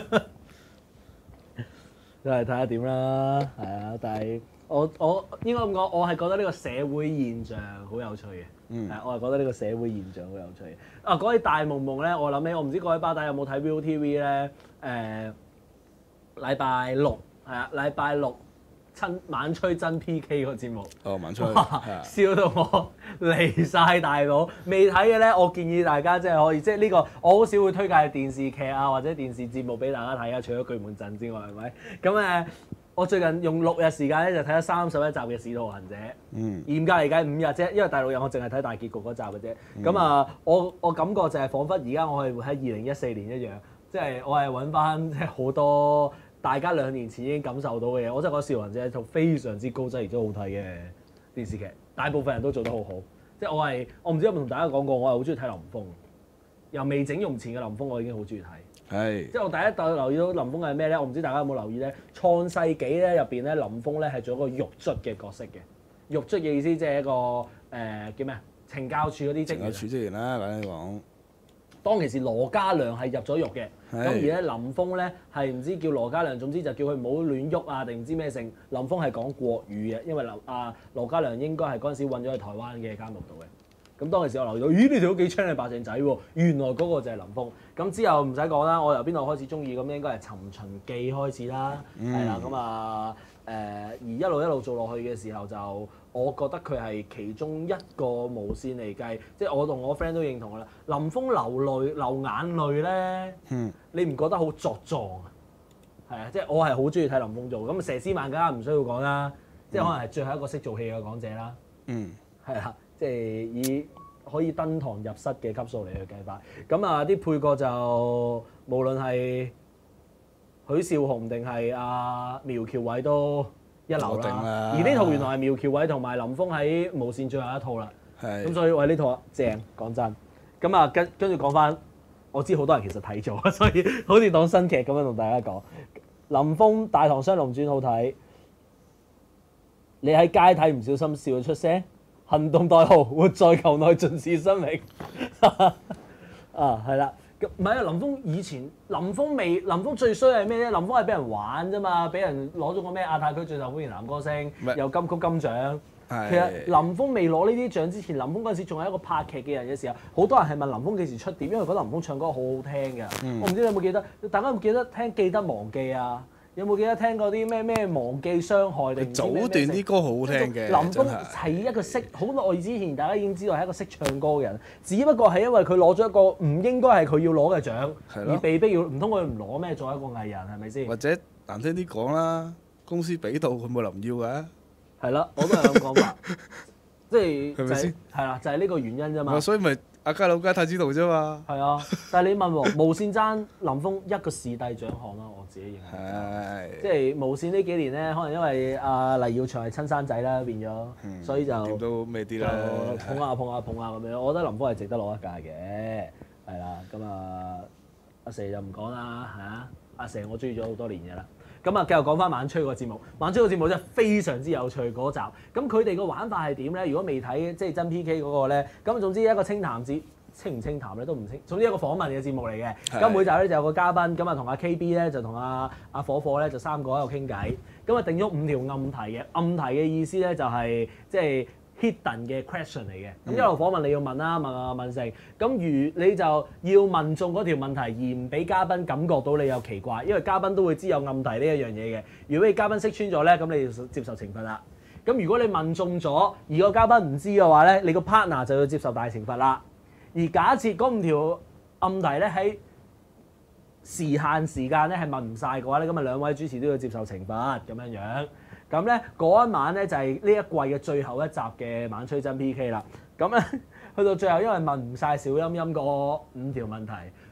S1: 都係睇下點啦，係啊！但係我我應該咁講，我係覺得呢個社會現象好有趣嘅。嗯。係，我係覺得呢個社會現象好有趣嘅。啊，講起大夢夢咧，我諗起我唔知各位巴打有冇睇 ViuTV 咧？誒，禮拜六係啊，禮拜六親晚吹真 P K 個節目。哦，晚吹。哇！笑到我離晒大佬。未睇嘅咧，我建議大家即係可以，即係呢個我好少會推介電視劇啊或者電視節目俾大家睇啊，除咗巨門陣之外，係咪？咁誒，我最近用六日時間咧就睇咗三十一集嘅《使徒行者》。嗯。嚴格嚟計五日啫，因為第六日我淨係睇大結局嗰集嘅啫。咁啊、嗯，我我感覺就係彷彿而家我係活喺二零一四年一樣，即係我係揾翻即係好多大家兩年前已經感受到嘅嘢。我真係覺得《使徒行者》係一套非常之高質而都好睇嘅電視劇，大部分人都做得好好。即係我係我唔知有冇同大家講過，我係好中意睇林峯。由未整容前嘅林峯，我已經好中意睇。係，即係我第一度留意到林峯係咩咧？我唔知大家有冇留意咧，《創世紀》咧入邊咧，林峯咧係做一個獄卒嘅角色嘅。獄卒嘅意思即係一個誒、呃、叫咩啊？懲教處嗰啲職員。懲教處職員啦，簡單講。當其時羅嘉良係入咗獄嘅，咁而咧林峯咧係唔知叫羅嘉良，總之就叫佢唔好亂喐啊，定唔知咩性。林峯係講國語嘅，因為林啊羅嘉良應該係嗰陣時運咗去台灣嘅監獄度嘅。咁當其時我留意到，咦呢條都幾青靚白淨仔喎，原來嗰個就係林峯。咁之後唔使講啦，我由邊度開始中意咁應該係《尋秦記》開始啦，係啦咁啊誒，而一路一路做落去嘅時候就，我覺得佢係其中一個無線嚟計，即係我同我 friend 都認同啦。林峯流淚流眼淚咧，嗯、你唔覺得好作狀啊？係啊，即係我係好中意睇林峯做，咁佘詩曼更加唔需要講啦，即係可能係最後一個識做戲嘅港姐啦。嗯，係啦。即係以可以登堂入室嘅級數嚟去計法，咁啊啲配角就無論係許紹雄定係阿苗僑偉都一流啦。而呢套原來係苗僑偉同埋林峯喺無線最後一套啦。係是。咁所以喂呢套正，講真。咁啊跟跟住講翻，我知好多人其實睇咗，所以好似當新劇咁樣同大家講。林峯《大唐雙龍傳》好睇，你喺街睇唔小心笑咗出聲。行動代號活在球內盡是生命啊，係啦，唔係啊，林峯以前林峯未林峯最衰係咩咧？林峯係俾人玩啫嘛，俾人攞咗個咩亞太區最受歡迎男歌星，又金曲金獎。其實林峯未攞呢啲獎之前，林峯嗰陣時仲係一個拍劇嘅人嘅時候，好多人係問林峯幾時出碟，因為覺得林峯唱歌好好聽㗎。嗯、我唔知你有冇記得，大家有冇記得聽記得忘記啊？有冇記得聽過啲咩咩忘記傷害定？早段啲歌好好聽嘅。林峯係一個識好耐之前，大家已經知道係一個識唱歌嘅人，只不過係因為佢攞咗一個唔應該係佢要攞嘅獎，而被逼要唔通佢唔攞咩？作為一個藝人係咪先？或者難聽啲講啦，公司俾到佢冇臨要嘅。係啦，我都係咁講法，即係係咪先？係啦，就係呢個原因啫嘛。所以咪阿家佬家太子道啫嘛。係啊，但係你問喎，無線爭林峯一個視帝獎項啦，我自己認為。係。即係無線呢幾年咧，可能因為阿黎耀祥係親生仔啦，變咗，所以就點都咩啲啦，碰下碰下碰下咁樣。我覺得林峯係值得攞一屆嘅，係啦。咁啊，阿佘就唔講啦嚇，阿佘我中意咗好多年嘅啦。咁啊，繼續講翻晚吹個節目。晚吹個節目真係非常之有趣嗰集。咁佢哋個玩法係點咧？如果未睇即係真 P K 嗰個咧，咁總之一個清談節，清唔清談咧都唔清。總之一個訪問嘅節目嚟嘅。咁的每集咧就有個嘉賓，咁啊同阿 K B 咧就同阿阿火火咧就三個喺度傾偈。咁啊定咗五條暗題嘅，暗題嘅意思咧就係即係hidden 嘅 question 嚟嘅，咁一路訪問你要問啦，問啊問成，咁如你就要問中嗰條問題，而唔俾嘉賓感覺到你有奇怪，因為嘉賓都會知有暗題呢一樣嘢嘅。如果你嘉賓識穿咗咧，咁你就接受懲罰啦。咁如果你問中咗，而個嘉賓唔知嘅話咧，你個 partner 就要接受大懲罰啦。而假設嗰五條暗題咧喺時限時間咧係問唔晒嘅話咧，咁啊兩位主持都要接受懲罰咁樣樣。咁咧嗰一晚咧就係呢一季嘅最後一集嘅晚吹真 P K 啦。咁咧去到最後，因為問唔晒小音音嗰五條問題，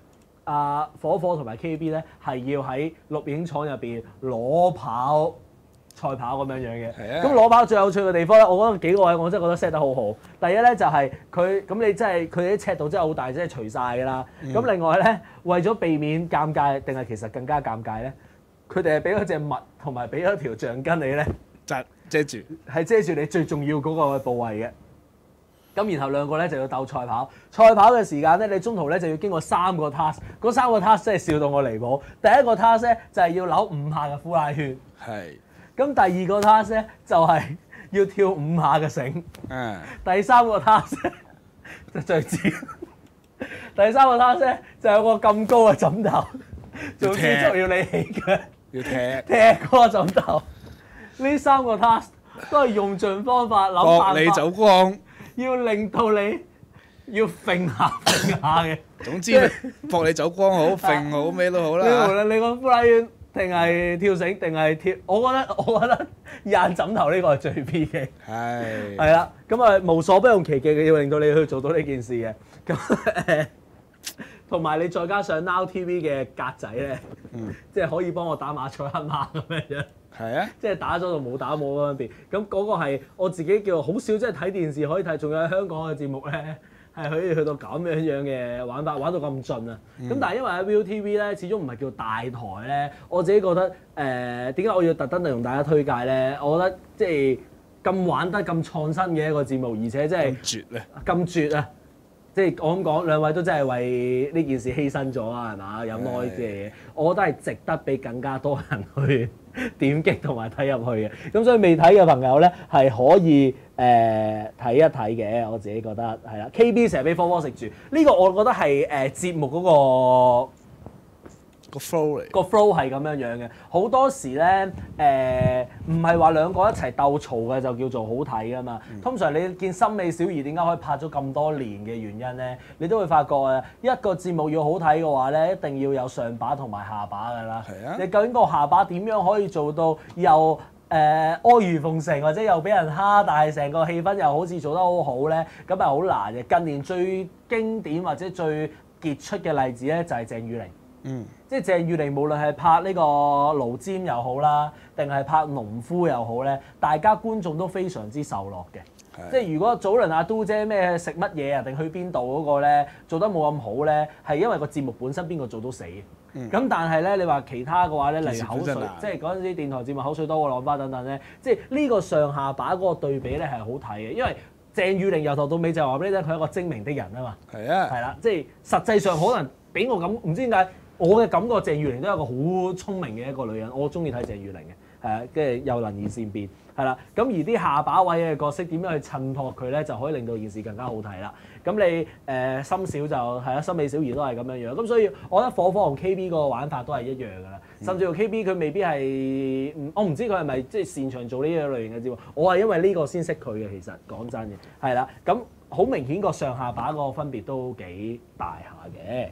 S1: 阿火火同埋 K B 咧係要喺錄影廠入邊攞跑賽跑咁樣樣嘅。
S2: 係啊。
S1: 咁攞跑最有趣嘅地方咧，我覺得幾個位我真係覺得 set 得好好。第一咧就係佢咁你真係佢啲尺度真係好大，真係除晒㗎啦。咁、嗯、另外咧，為咗避免尷尬，定係其實更加尷尬咧，佢哋係俾咗隻襪同埋俾咗條橡筋你咧，
S2: 遮遮住，
S1: 係遮住你最重要嗰個部位嘅。咁然後兩個咧就要鬥賽跑，賽跑嘅時間咧，你中途咧就要經過三個 task， 嗰三個 task 真係笑到我離譜。第一個 task 咧就係要扭五下嘅呼拉圈，
S2: 係。
S1: 咁第二個 task 咧就係要跳五下嘅繩，
S2: 嗯。
S1: 第三個 task 就最賤，第三個 task 咧就有個咁高嘅枕頭，總之就要你起腳，
S2: 要踢
S1: 踢嗰個枕頭。呢三個 task 都係用盡方法諗辦法，
S2: 博你走光。
S1: 要令到你要揈下揈下嘅，
S2: 總之博你走光好，揈好咩都好啦。
S1: 無論你個呼拉圈定係跳繩定係跳，我覺得我覺得掗枕頭呢個係最 P 嘅。
S2: 係。
S1: 係啦，咁啊無所不用其極嘅要令到你去做到呢件事嘅。咁誒，同埋你再加上 Now T V 嘅格仔咧，嗯、即係可以幫我打馬賽克馬咁樣樣。
S2: 係啊，
S1: 即係打咗就冇打冇嗰分別。咁嗰個係我自己叫好少，即係睇電視可以睇，仲有喺香港嘅節目咧，係可以去到咁樣樣嘅玩法，玩到咁盡啊！咁、嗯、但係因為喺 ViuTV 咧，始終唔係叫大台咧，我自己覺得誒點解我要特登嚟同大家推介咧？我覺得即係咁玩得咁創新嘅一個節目，而且即係
S2: 咁絕咧，
S1: 咁絕啊！即係我咁講，兩位都真係為呢件事犧牲咗啊，係嘛？有 noise 嘅嘢，我覺得係值得俾更加多人去點擊同埋睇入去嘅。咁所以未睇嘅朋友咧，係可以誒睇、呃、一睇嘅。我自己覺得係啦。K B 成日俾科科食住，呢、呢個我覺得係誒、呃、節目嗰、嗰個。
S2: 個 flow 嚟，
S1: 個 flow 係咁樣樣嘅，好多時咧誒唔係話兩個一齊鬥嘈嘅就叫做好睇噶嘛。嗯、通常你見森美小儀點解可以拍咗咁多年嘅原因咧，你都會發覺啊，一個節目要好睇嘅話咧，一定要有上把同埋下把㗎啦。係啊，你究竟個下把點樣可以做到又誒、呃、阿諛奉承或者又俾人蝦，但係成個氣氛又好似做得好好咧，咁係好難嘅。近年最經典或者最傑出嘅例子咧，就係鄭裕玲。嗯，即係鄭裕玲無論係拍呢個蘆尖又好啦，定係拍農夫又好咧，大家觀眾都非常之受落嘅。的即係如果早輪阿都姐咩食乜嘢啊，定去邊度嗰個咧做得冇咁好咧，係因為個節目本身邊個做到死。咁、嗯、但係咧，你話其他嘅話咧，例如口水，即係嗰陣時電台節目口水多過浪花等等咧，即係呢個上下把嗰個對比咧係好睇嘅，因為鄭裕玲由頭到尾就係話俾你聽，佢係一個精明的人啊嘛。係啊的，係啦，即係實際上可能俾我咁，唔知點解。我嘅感覺，鄭裕玲都係一個好聰明嘅一個女人，我中意睇鄭裕玲嘅，係啊，跟住又能言善辯，係啦。咁而啲下把位嘅角色點樣去襯托佢咧，就可以令到件事更加好睇啦。咁你誒、呃、深小就係啦，森美小儀都係咁樣樣。咁所以我覺得火火同 K B 個玩法都係一樣㗎啦。甚至乎 K B 佢未必係，我唔知佢係咪即係擅長做呢樣類型嘅節目。我係因為呢個先識佢嘅，其實講真嘅，係啦。咁好明顯個上下把個分別都幾大下嘅。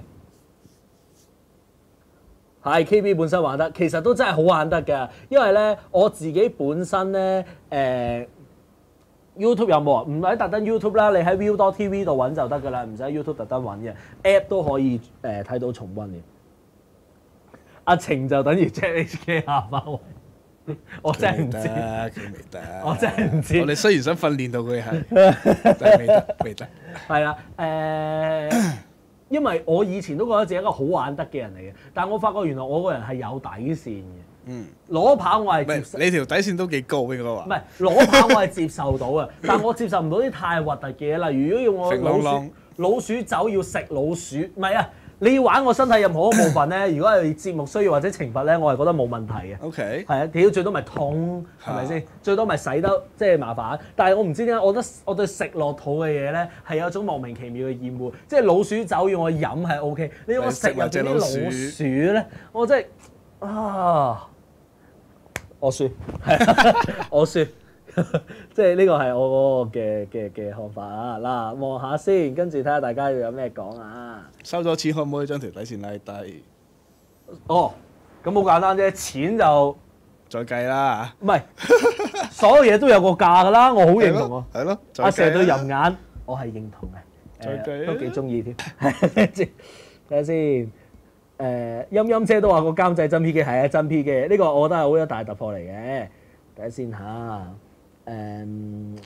S1: 係 K B 本身玩得，其實都真係好玩得㗎。因為咧，我自己本身咧，誒、呃、YouTube 有冇啊？唔使特登 YouTube 啦，你喺 Viu dot T V 度揾就得㗎啦，唔使 YouTube 特登揾嘅 App 都可以誒睇、呃、到重溫嘅。阿晴就等於 J H K 下翻位，我真係唔知，
S2: 佢未得，
S1: 我真係唔知。
S2: 我哋雖然想訓練到佢係，但係未得，未得。
S1: 係啦，誒、呃。因為我以前都覺得自己一個好玩得嘅人嚟嘅，但係我發覺原來我個人係有底線嘅。嗯，攞跑我係接受，
S2: 你條底線都幾高應該話。
S1: 唔係攞跑我係接受到嘅，但係我接受唔到啲太核突嘅嘢。例如如果要我老鼠老鼠走要食老鼠，唔係啊！你要玩我身體任何一部分咧，如果係節目需要或者懲罰咧，我係覺得冇問題嘅。O K。係啊，屌最多咪痛，係咪先？最多咪洗得即係麻煩。但係我唔知點解，我覺得我對食落肚嘅嘢咧係有一種莫名其妙嘅厭惡。即係老鼠酒要我飲係 O K，你要我食入邊啲老鼠咧，我真係啊！我輸，我輸。即係呢個係我嗰個嘅嘅嘅看法啊！嗱，望下先，跟住睇下大家要有咩講啊！
S2: 收咗錢可唔可以將條底線拉低？
S1: 哦，咁好簡單啫，錢就
S2: 再計啦
S1: 唔係，所有嘢都有個價㗎啦，我好認同啊。
S2: 係咯，
S1: 阿蛇對人眼，我係認同嘅，
S2: 再計、
S1: 呃、都幾中意添。睇下先， 誒陰陰姐都話個監製真 P 機係啊真 P 機，呢個我覺得係好一大突破嚟嘅。睇下先嚇，誒、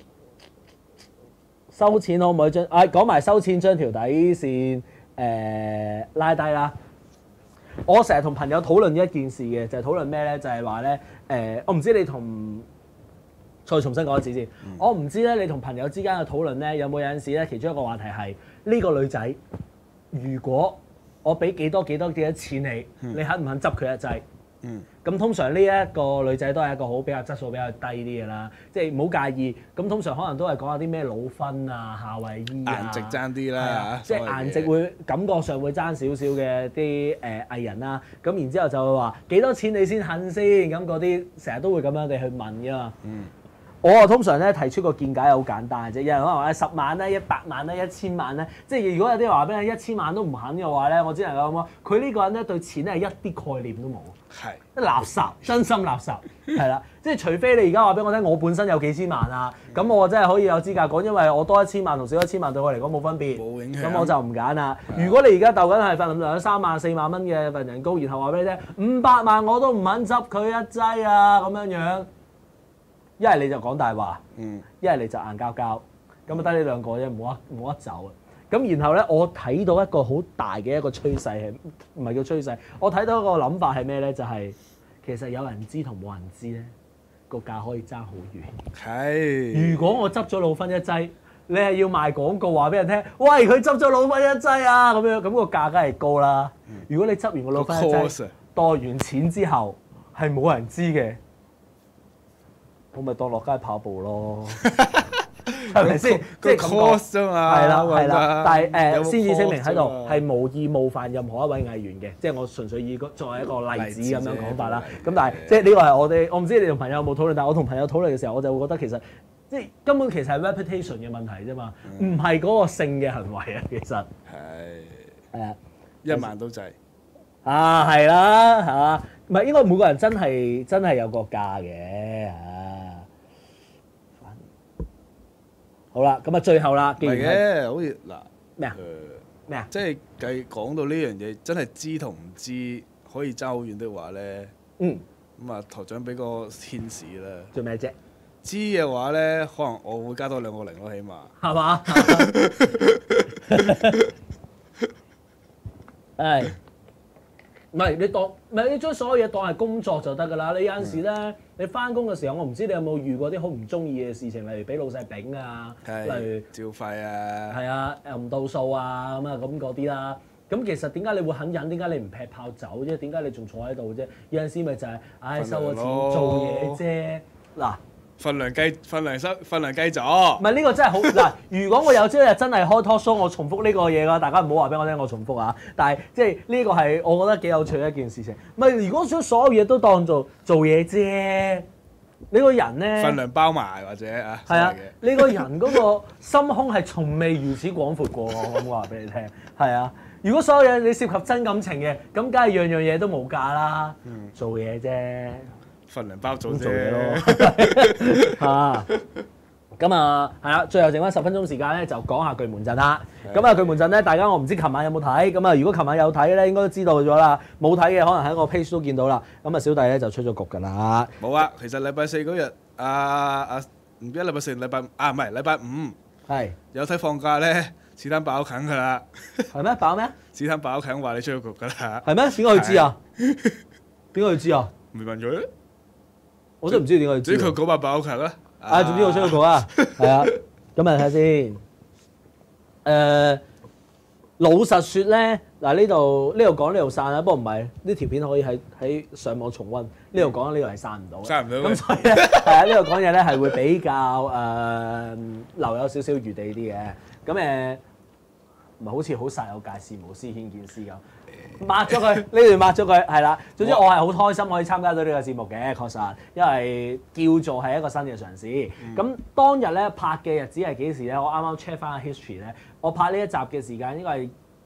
S1: 收錢可唔可以將啊講埋收錢將條底線誒、拉低啦？我成日同朋友討論一件事嘅，就係、討論咩咧？就係話咧誒，我唔知你同再重新講一次先。嗯、我唔知咧，你同朋友之間嘅討論咧，有冇有陣時咧，其中一個話題係呢、個女仔，如果我俾幾多幾多幾多錢你，嗯、你肯唔肯執佢一劑？嗯，咁通常呢一個女仔都係一個好比較質素比較低啲嘅啦，即係唔好介意。咁通常可能都係講下啲咩老婚啊、夏威夷啊，
S2: 顏值爭啲啦，
S1: 啊、即係顏值會感覺上會爭少少嘅啲誒藝人啦。咁然之後就會話幾多錢你先肯先？咁嗰啲成日都會咁樣地去問㗎嘛。嗯。我啊通常咧提出個見解係好簡單嘅啫，有人可能話十萬咧、一百萬咧、一千萬咧，即係如果有啲話俾你一千萬都唔肯嘅話咧，我只能夠咁講，佢呢個人咧對錢係一啲概念都冇，係一垃圾，真心垃圾，係啦，即係除非你而家話俾我聽，我本身有幾千萬啊，咁我真係可以有資格講，因為我多一千萬同少一千萬對我嚟講冇分別，
S2: 冇影響，
S1: 咁我就唔揀啦。如果你而家鬥緊係份兩三萬、四萬蚊嘅份人工，然後話俾你聽五百萬我都唔肯執佢一劑啊咁樣樣。一係你就講大話，一係、嗯、你就硬交交，咁啊得呢兩個啫，冇得冇得走啊！咁然後咧，我睇到一個好大嘅一個趨勢係唔係叫趨勢？我睇到一個諗法係咩咧？就係、是、其實有人知同冇人知咧，個價可以爭好遠。係是。如果我執咗老婚一劑，你係要賣廣告話俾人聽，喂佢執咗老婚一劑啊咁樣，咁、個價梗係高啦。嗯、如果你執完個老婚一劑，袋完錢之後係冇人知嘅。我咪當落街跑步咯，係咪先？即係咁講啫嘛。係啦，係啦。但係誒，先至聲明喺度係無意冒犯任何一位藝員嘅，即係我純粹以作為一個例子咁樣講法啦。咁但係即係呢個係我哋，我唔知你同朋友有冇討論，但係我同朋友討論嘅時候，我就會覺得其實即係根本其實係 reputation 嘅問題啫嘛，唔係嗰個性嘅行為啊，其實係誒
S2: 一萬都制
S1: 啊，係啦嚇，唔係應該每個人真係真係有個價嘅嚇。好啦，咁啊最後啦，
S2: 唔係嘅，好似嗱
S1: 咩啊？咩啊？
S2: 即係計講到呢樣嘢，真係知同唔知可以爭好遠的話咧，嗯，咁啊台長俾個牽士啦。
S1: 做咩啫？
S2: 知嘅話咧，可能我會加多兩個零咯，起碼。係嘛？係。唔係你當唔係你將所有嘢當係工作就得㗎啦。你有陣時咧，嗯、你翻工嘅時候，我唔知你有冇遇過啲好唔中意嘅事情，例如俾老細丙啊， 是
S1: 例如
S2: 照肺啊，
S1: 係啊，又唔到數啊咁啊咁嗰啲啦。咁其實點解你會肯忍？點解你唔劈炮走啫？點解你仲坐喺度啫？有陣時咪就係、是，唉、哎，收咗錢做嘢啫。嗱。
S2: 份糧計份糧收份糧計咗，
S1: 唔係呢個真係好嗱。如果我有朝一日真係開 talk show，我重複呢個嘢㗎，大家唔好話俾我聽我重複啊。但係即係呢個係我覺得幾有趣嘅一件事情。唔係如果將所有嘢都當做做嘢啫，你個人咧
S2: 份糧包埋或者啊，
S1: 係啊，你個人嗰個心胸係從未如此廣闊過。我咁話俾你聽，係啊。如果所有嘢你涉及真感情嘅，咁梗係樣樣嘢都冇價啦。嗯，做嘢啫。
S2: 份糧包做
S1: 做嘢咯嚇，咁啊係啦，最後剩翻十分鐘時間咧，就講下巨門陣啦。咁啊的巨門陣咧，大家我唔知琴晚有冇睇，咁啊如果琴晚有睇咧，應該都知道咗啦。冇睇嘅可能喺個 page 都見到啦。咁啊小弟咧就出咗局㗎啦。
S2: 冇啊，其實禮拜四嗰日啊啊唔記得禮拜四禮拜啊唔係禮拜五係的有睇放假咧，史丹爆梗㗎啦。
S1: 係咩爆咩？
S2: 史丹爆梗話你出咗局㗎啦。
S1: 係咩？點解佢知啊？點解佢知啊？
S2: 未問咗咧。
S1: 我都唔知點解。
S2: 只佢嗰把爆強啦。
S1: 啊，總之我出咗局啊，係啊。咁啊睇下先。誒、呃，老實説咧，嗱呢度呢度講呢度散啦，不過唔係呢條片可以喺喺上網重溫。呢度講呢度係散唔到。
S2: 散唔到。
S1: 咁所以咧，係啊，呢度講嘢咧係會比較誒、呃、留有少少餘地啲嘅。咁誒，唔係好似好煞有介事無私獻件事咁。抹咗佢，呢段抹咗佢，係啦。總之我係好開心可以參加到呢個節目嘅，確實，因為叫做係一個新嘅嘗試。咁、嗯、當日咧拍嘅日子係幾時咧？我啱啱 check 翻個 history 咧，我拍呢一集嘅時間應該係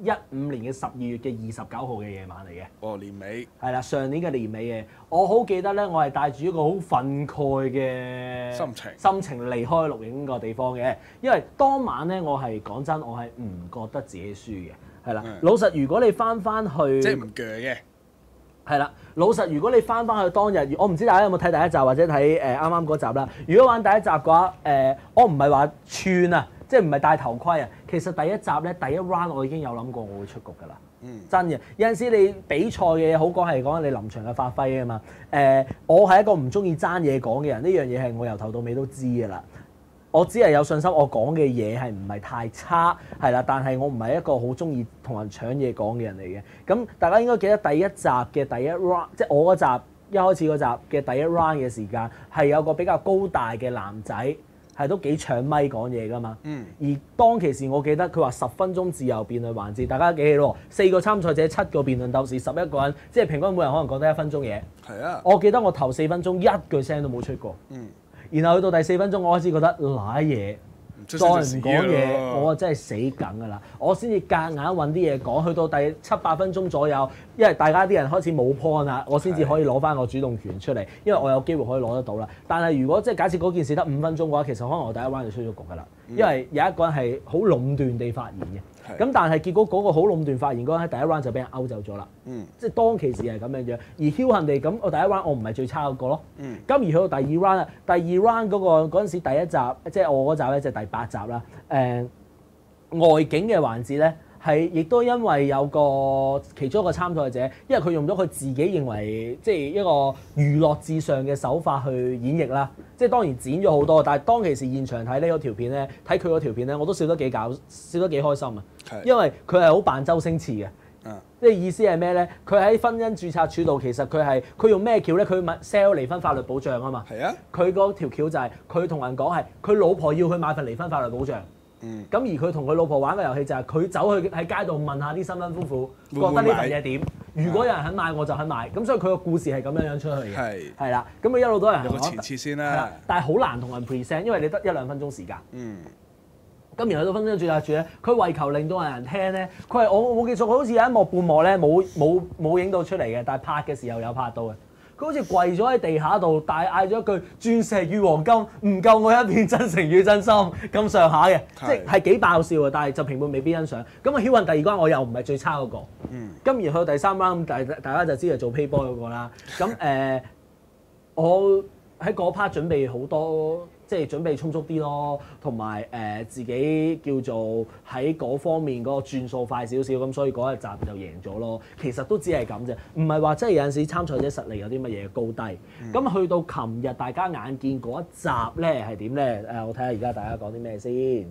S1: 一五年嘅十二月嘅二十九號嘅夜晚嚟嘅。
S2: 哦，年尾。
S1: 係啦，上年嘅年尾嘅，我好記得咧，我係帶住一個好憤慨嘅
S2: 心情
S1: 心情離開錄影個地方嘅，因為當晚咧，我係講真，我係唔覺得自己輸嘅。係啦，嗯、老實，如果你翻翻去，
S2: 即係唔鋸嘅。
S1: 係啦，老實，如果你翻翻去當日，我唔知大家有冇睇第一集或者睇誒啱啱嗰集啦。如果玩第一集嘅話，誒、呃、我唔係話串啊，即係唔係戴頭盔啊。其實第一集咧，第一 round 我已經有諗過我會出局㗎啦。嗯，真嘅。有陣時你比賽嘅嘢好講係講你臨場嘅發揮啊嘛。誒、呃，我係一個唔中意爭嘢講嘅人，呢樣嘢係我由頭到尾都知㗎啦。我只係有信心，我講嘅嘢係唔係太差，係啦，但係我唔係一個好中意同人搶嘢講嘅人嚟嘅。咁大家應該記得第一集嘅第一 round，即係我嗰集一開始嗰集嘅第一 round 嘅時間，係有個比較高大嘅男仔，係都幾搶咪講嘢噶嘛。嗯。而當其時，我記得佢話十分鐘自由辯論環節，大家記起咯，四個參賽者，七個辯論鬥士，十一個人，即係平均每人可能講得一分鐘嘢。係啊。我記得我頭四分鐘一句聲都冇出過。嗯。然後去到第四分鐘，我開始覺得賴嘢，再唔講嘢，我真係死梗㗎啦！我先至夾硬揾啲嘢講，去到第七八分鐘左右，因為大家啲人開始冇 point 啦，我先至可以攞翻個主動權出嚟，因為我有機會可以攞得到啦。但係如果即係假設嗰件事得五分鐘嘅話，其實可能我第一 round 就出咗局㗎啦，因為有一個人係好壟斷地發言嘅。咁但係結果嗰個好壟斷發言嗰個喺第一 round 就俾人勾走咗啦。嗯，即係當其時係咁樣樣，而僥倖地咁，我第一 round 我唔係最差嗰個咯。嗯，咁而去到第二 round 啦，第二 round 嗰、嗰個嗰陣時第一集，即係我嗰集咧，就係第八集啦。誒、呃，外景嘅環節咧，係亦都因為有個其中一個參賽者，因為佢用咗佢自己認為即係一個娛樂至上嘅手法去演繹啦。即係當然剪咗好多，但係當其時現場睇呢個條片咧，睇佢嗰條片咧，我都笑得幾搞，笑得幾開心啊！因為佢係好扮周星馳嘅，即係意思係咩咧？佢喺婚姻註冊處度，其實佢係佢用咩橋咧？佢咪 sell 離婚法律保障啊嘛。係啊，佢嗰條橋就係佢同人講係佢老婆要佢買份離婚法律保障。嗯，咁而佢同佢老婆玩嘅遊戲就係佢走去喺街度問下啲新婚夫婦覺得呢份嘢點？如果有人肯買，我就肯買。咁所以佢個故事係咁樣樣出去嘅。係係啦，咁佢一路都有人
S2: 有個前設先啦。
S1: 但係好難同人 present，因為你得一兩分鐘時間。嗯。咁然後到分鐘註冊處咧，佢為求令到人聽咧，佢係我我冇記錯，佢好似有一幕半幕咧冇冇冇影到出嚟嘅，但係拍嘅時候有拍到嘅。佢好似跪咗喺地下度，大嗌咗一句鑽石與黃金唔夠我一片真誠與真心咁上下嘅，即係係幾爆笑嘅，但係就評判未必欣賞。咁啊，僥倖第二關我又唔係最差嗰個，嗯，咁而去到第三關，大大家就知係做 playboy 嗰個啦。咁誒、呃，我喺嗰 part 準備好多。即係準備充足啲咯，同埋誒自己叫做喺嗰方面嗰個轉數快少少，咁所以嗰一集就贏咗咯。其實都只係咁啫，唔係話真係有陣時參賽者實力有啲乜嘢高低。咁、嗯、去到琴日大家眼見嗰一集咧係點咧？誒，我睇下而家大家講啲咩先。誒、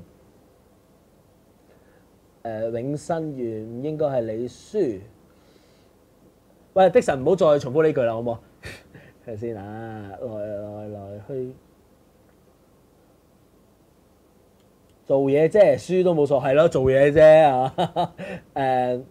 S1: 呃，永生園應該係你輸。喂，的神唔好再重複呢句啦，好唔好？睇下先啊，來來來去。做嘢啫，輸都冇錯，係咯，做嘢啫啊！誒，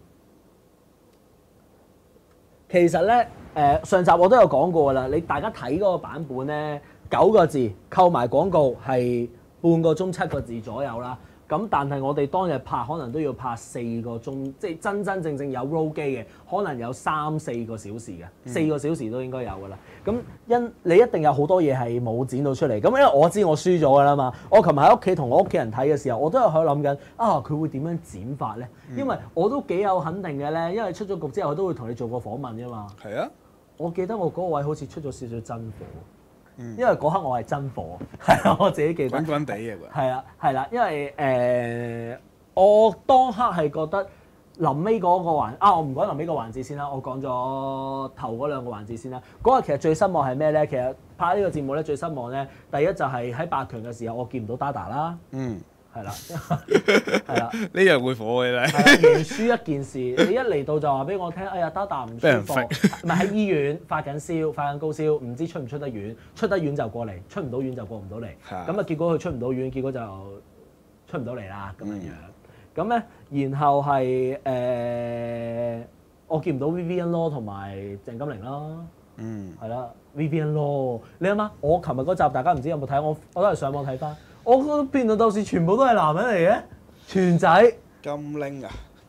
S1: 其實咧，誒上集我都有講過啦，你大家睇嗰個版本咧，九個字，扣埋廣告係半個鐘七個字左右啦。咁但係我哋當日拍可能都要拍四個鐘，即係真真正正有 roll 機嘅，可能有三四個小時嘅，嗯、四個小時都應該有㗎啦。咁因你一定有好多嘢係冇剪到出嚟。咁因為我知我輸咗㗎啦嘛，我琴日喺屋企同我屋企人睇嘅時候，我都有喺度諗緊啊，佢會點樣剪法咧？嗯、因為我都幾有肯定嘅咧，因為出咗局之後，我都會同你做個訪問㗎嘛。係啊，我記得我嗰個位好似出咗少少真火。因為嗰刻我係真火，係啊，我自己記得。滾滾地嘅喎。係啊，係啦，因為誒、呃，我當刻係覺得臨尾嗰個環啊，我唔講臨尾個環節先啦，我講咗頭嗰兩個環節先啦。嗰日其實最失望係咩咧？其實拍呢個節目咧最失望咧，第一就係喺八強嘅時候我見唔到 Dada 啦。嗯。係啦，係啦，呢樣會火嘅咧。係啊，贏輸一件事，你一嚟到就話俾我聽，哎呀，Dada唔舒服，唔係喺醫院發緊燒，發緊高燒，唔知出唔出得院，出得院就過嚟，出唔到院就過唔到嚟。咁啊，結果佢出唔到院，結果就出唔到嚟啦咁樣樣。咁咧，然後係誒、呃，我見唔到 Vivian Law 同埋鄭金玲啦。嗯，係啦 ，Vivian Law，你諗下，我琴日嗰集大家唔知有冇睇，我我都係上網睇翻。我個辯論鬥士全部都係男人嚟嘅，全仔。金玲啊，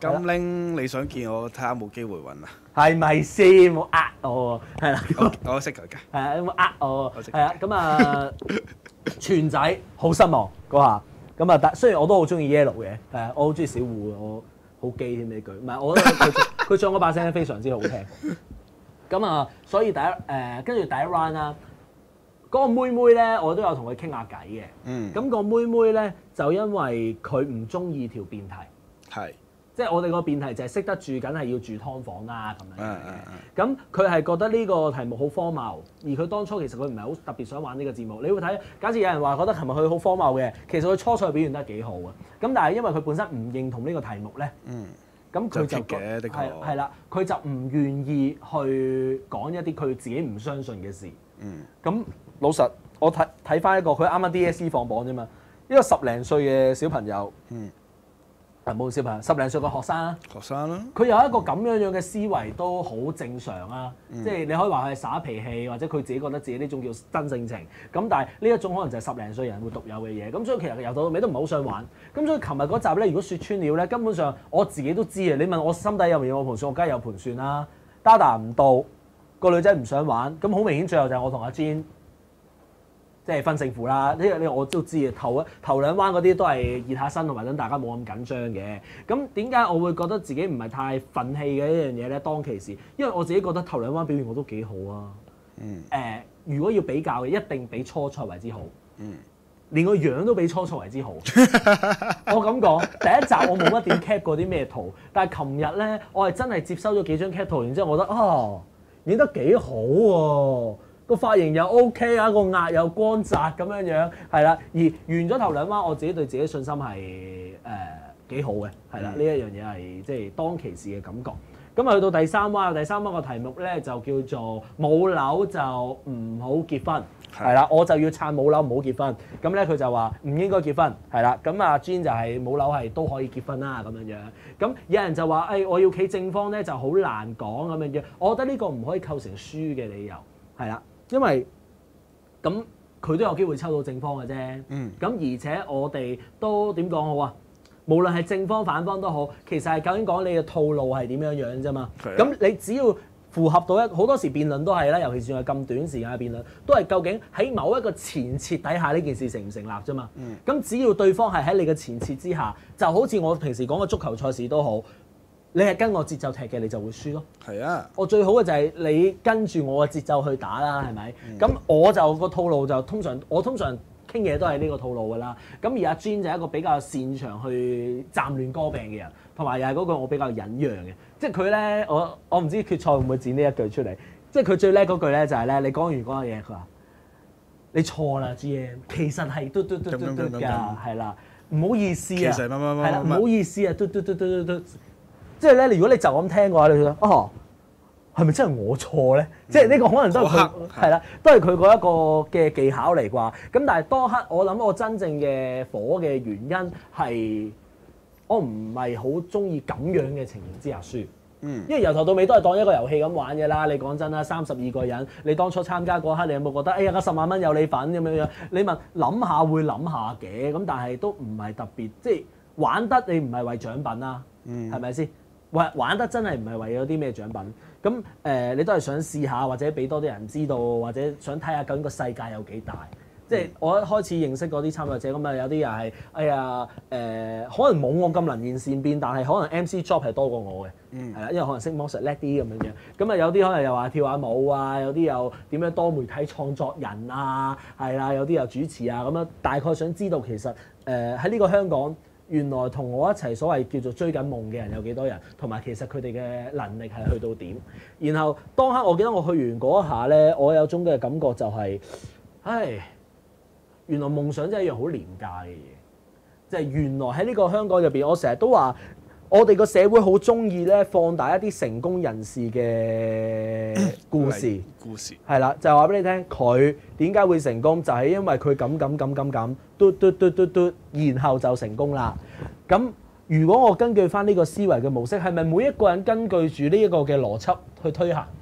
S2: 金拎你想見我睇下有冇機會揾啊？
S1: 係咪先？冇呃我喎，係啦。
S2: 我識佢㗎。係
S1: 啊，有冇呃我？
S2: 我識
S1: 係啊，咁啊，全仔好失望嗰下。咁啊，但雖然我都好中意 Yellow 嘅，係啊，我好中意小胡嘅，我好基添呢句。唔係，我覺得佢佢唱嗰把聲非常之好聽。咁啊，所以第一誒，跟住第一 round 啦，嗰個妹妹咧，我都有同佢傾下偈嘅。
S2: 嗯。
S1: 咁個妹妹咧，就因為佢唔中意條辯題。
S2: 係。
S1: 即係我哋個辯題就係識得住，梗係要住劏房啦咁樣。
S2: 嗯嗯嗯。
S1: 咁佢係覺得呢個題目好荒謬，而佢當初其實佢唔係好特別想玩呢個節目。你會睇，假設有人話覺得琴日佢好荒謬嘅，其實佢初賽表現得幾好啊。咁但係因為佢本身唔認同呢個題目咧，嗯，咁佢就
S2: 嘅，的確
S1: 係係啦，佢就唔願意去講一啲佢自己唔相信嘅事。嗯。咁老實，我睇睇翻一個，佢啱啱 D S E 放榜啫嘛，一個十零歲嘅小朋友。嗯。啊冇小朋友，十零歲嘅學生啦，
S2: 學生啦，
S1: 佢有一個咁樣樣嘅思維都好正常啊，嗯、即係你可以話佢係耍脾氣，或者佢自己覺得自己呢種叫真性情，咁但係呢一種可能就係十零歲人會獨有嘅嘢，咁所以其實由頭到尾都唔係好想玩，咁所以琴日嗰集咧，如果説穿了咧，根本上我自己都知啊，你問我心底有冇有盤算，我梗係有盤算啦，Dada 唔到，個女仔唔想玩，咁好明顯最後就係我同阿 Jean。即係分勝負啦，呢個呢個我都知嘅。頭一頭兩彎嗰啲都係熱下身，同埋等大家冇咁緊張嘅。咁點解我會覺得自己唔係太憤氣嘅一樣嘢咧？當其時，因為我自己覺得頭兩彎表現我都幾好啊。嗯。誒、呃，如果要比較嘅，一定比初賽為之好。嗯。連個樣都比初賽為之好。我咁講，第一集我冇乜點 cap 過啲咩圖，但係琴日咧，我係真係接收咗幾張 cap 圖，然之後我覺得啊，影得幾好喎。個髮型又 OK 啊，個額又光澤咁樣樣，係啦。而完咗頭兩彎，我自己對自己信心係誒幾好嘅，係啦。呢一樣嘢係即係當其時嘅感覺。咁啊，去到第三彎，第三彎個題目咧就叫做冇樓就唔好結婚，係啦。我就要撐冇樓唔好結婚。咁咧佢就話唔應該結婚，係啦。咁啊 Jean 就係冇樓係都可以結婚啦咁樣樣。咁有人就話誒、哎，我要企正方咧就好難講咁樣樣。我覺得呢個唔可以構成輸嘅理由，係啦。因為咁佢都有機會抽到正方嘅啫，咁、嗯、而且我哋都點講好啊？無論係正方反方都好，其實係究竟講你嘅套路係點樣樣啫嘛。咁的你只要符合到一好多時辯論都係啦，尤其是係咁短時間嘅辯論，都係究竟喺某一個前設底下呢件事成唔成立啫嘛。咁、嗯、只要對方係喺你嘅前設之下，就好似我平時講嘅足球賽事都好。你係跟我節奏踢嘅，你就會輸咯。係啊，我最好嘅就係你跟住我嘅節奏去打啦，係咪？咁、嗯、我就個套路就通常，我通常傾嘢都係呢個套路㗎啦。咁而阿 Jean 就係一個比較擅長去暫亂歌病嘅人，同埋又係嗰個我比較忍讓嘅。即係佢咧，我我唔知決賽會唔會剪呢一句出嚟。即係佢最叻嗰句咧就係咧，你講完嗰個嘢，佢話你錯啦 G M， 其實係嘟嘟嘟嘟嘟㗎，係啦，唔好意思啊，係啦，唔好意思啊，嘟嘟嘟嘟嘟嘟。即係咧，如果你就咁聽嘅話，你覺得哦，係咪真係我錯咧？嗯、即係呢個可能都係佢係啦，都係佢嗰一個嘅技巧嚟啩。咁但係當刻我諗我真正嘅火嘅原因係我唔係好中意咁樣嘅情形之下輸。嗯，因為由頭到尾都係當一個遊戲咁玩嘅啦。你講真啦，三十二個人，你當初參加嗰刻，你有冇覺得哎呀，嗰十萬蚊有你份咁樣樣？你問諗下會諗下嘅，咁但係都唔係特別，即係玩得你唔係為獎品啦，係咪先？玩玩得真係唔係為咗啲咩獎品，咁誒、呃、你都係想試下，或者俾多啲人知道，或者想睇下究竟個世界有幾大。即係我一開始認識嗰啲參賽者，咁啊有啲又係哎呀誒、呃，可能冇我咁能言善辯，但係可能 M C job 係多過我嘅，係啦、嗯，因為可能識魔術叻啲咁樣樣。咁啊有啲可能又話跳下舞啊，有啲又點樣多媒體創作人啊，係啦，有啲又主持啊，咁樣大概想知道其實誒喺呢個香港。原來同我一齊所謂叫做追緊夢嘅人有幾多人，同埋其實佢哋嘅能力係去到點。然後當刻我記得我去完嗰一下咧，我有種嘅感覺就係、是，唉，原來夢想真係一樣好廉價嘅嘢。即係原來喺呢個香港入邊，我成日都話，我哋個社會好中意咧放大一啲成功人士嘅故事。故事係啦，就係話俾你聽，佢點解會成功，就係因為佢咁咁咁咁咁，嘟嘟嘟嘟嘟，然後就成功啦。咁如果我根據翻呢個思維嘅模式，係咪每一個人根據住呢一個嘅邏輯去推行，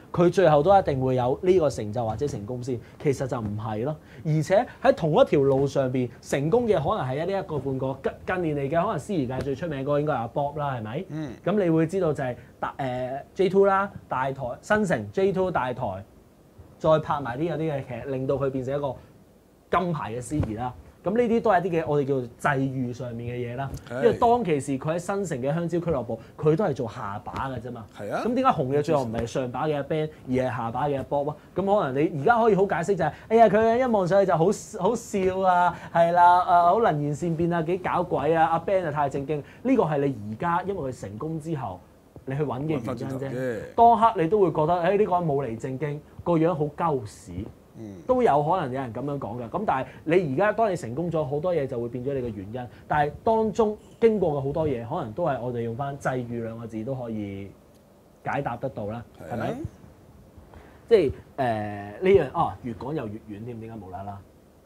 S1: 佢最後都一定會有呢個成就或者成功先。其實就唔係咯，而且喺同一條路上邊成功嘅可能係一啲一個半個。近近年嚟嘅可能司儀界最出名嗰個應該係阿 Bob 啦，係咪？嗯。咁你會知道就係大誒 J two 啦，大台新城 J two 大台，再拍埋啲有啲嘅劇，令到佢變成一個金牌嘅司儀啦。咁呢啲都係一啲嘅我哋叫做際遇上面嘅嘢啦。因為當其時佢喺新城嘅香蕉俱樂部，佢都係做下把嘅啫嘛。係啊。咁點解紅嘅最後唔係上把嘅阿 Ben， 而係下把嘅阿 Bob 啊？咁可能你而家可以好解釋就係、是，哎呀佢一望上去就好好笑啊，係啦，誒好能言善辯啊，幾搞鬼啊！阿 Ben 就太正經。呢個係你而家因為佢成功之後，你去揾嘅原因啫。當刻你都會覺得，誒、哎、呢、呢個人冇嚟正經，個樣好鳩屎。都有可能有人咁樣講嘅，咁但係你而家當你成功咗，好多嘢就會變咗你嘅原因。但係當中經過嘅好多嘢，可能都係我哋用翻際遇兩個字都可以解答得到啦，係咪？即係誒呢樣啊，越講又越遠添，點解無啦啦？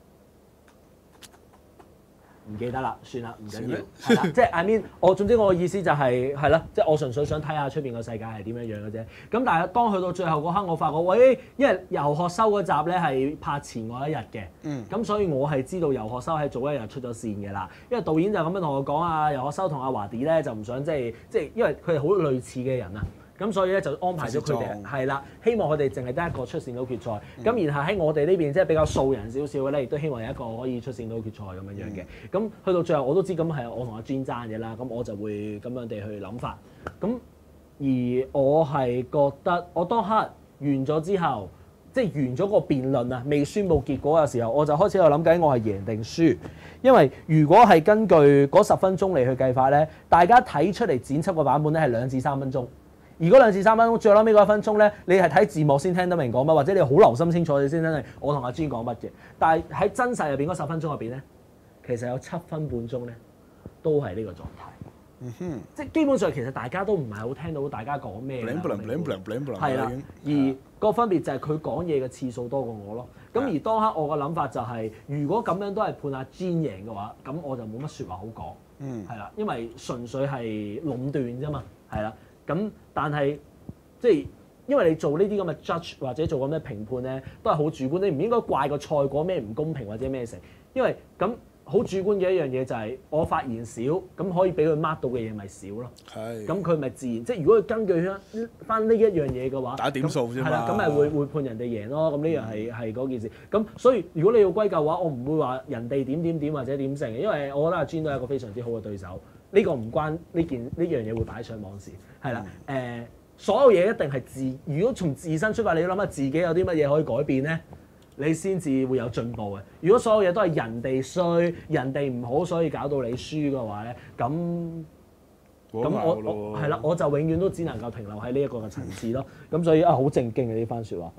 S1: 唔記得啦，算啦，唔緊要，係啦，即係 I mean，我總之我嘅意思就係係啦，即係我純粹想睇下出邊個世界係點樣樣嘅啫。咁但係當去到最後嗰刻，我發覺喂，因為遊學修嗰集咧係拍前我一日嘅，嗯，咁所以我係知道遊學修係早一日出咗線嘅啦。因為導演就咁樣同我講啊，遊學修同阿華迪咧就唔想即係即係，因為佢哋好類似嘅人啊。咁所以咧就安排咗佢哋係啦，希望佢哋淨係得一個出線到決賽。咁、嗯、然後喺我哋呢邊即係比較素人少少嘅咧，亦都希望有一個可以出線到決賽咁樣樣嘅。咁、嗯、去到最後我都知咁係我同阿 Jean 爭嘅啦，咁我就會咁樣地去諗法。咁而我係覺得我當刻完咗之後，即係完咗個辯論啊，未宣佈結果嘅時候，我就開始喺度諗緊我係贏定輸。因為如果係根據嗰十分鐘嚟去計法咧，大家睇出嚟剪輯個版本咧係兩至三分鐘。如果兩至三分鐘，最後尾嗰一分鐘咧，你係睇字幕先聽得明講乜，或者你好留心清楚你先聽得我同阿 Jean 講乜嘅。但係喺真實入邊嗰十分鐘入邊咧，其實有七分半鐘咧都係呢個狀態。嗯哼，即係基本上其實大家都唔係好聽到大家講咩。係啦，而個分別就係佢講嘢嘅次數多過我咯。咁而當刻我嘅諗法就係、是，如果咁樣都係判阿 Jean 贏嘅話，咁我就冇乜説話好講。嗯，係啦，因為純粹係壟斷啫嘛，係啦。咁但係即係因為你做呢啲咁嘅 judge 或者做咁嘅評判咧，都係好主觀。你唔應該怪個賽果咩唔公平或者咩成，因為咁好主觀嘅一樣嘢就係我發言少，咁可以俾佢 mark 到嘅嘢咪少咯。係。咁佢咪自然即係如果佢根據翻翻呢一樣嘢嘅話，打點數啫嘛。係啦，咁咪會會判人哋贏咯。咁呢樣係係嗰件事。咁所以如果你要歸咎嘅話，我唔會話人哋點點點或者點成嘅，因為我覺得阿 Jean 都係一個非常之好嘅對手。呢個唔關呢件呢樣嘢會擺上網事，係啦，誒、呃，所有嘢一定係自，如果從自身出發，你要諗下自己有啲乜嘢可以改變咧，你先至會有進步嘅。如果所有嘢都係人哋衰，人哋唔好，所以搞到你輸嘅話咧，咁咁我我係啦，我就永遠都只能夠停留喺呢一個嘅層次咯。咁所以啊，好正經嘅呢番説話。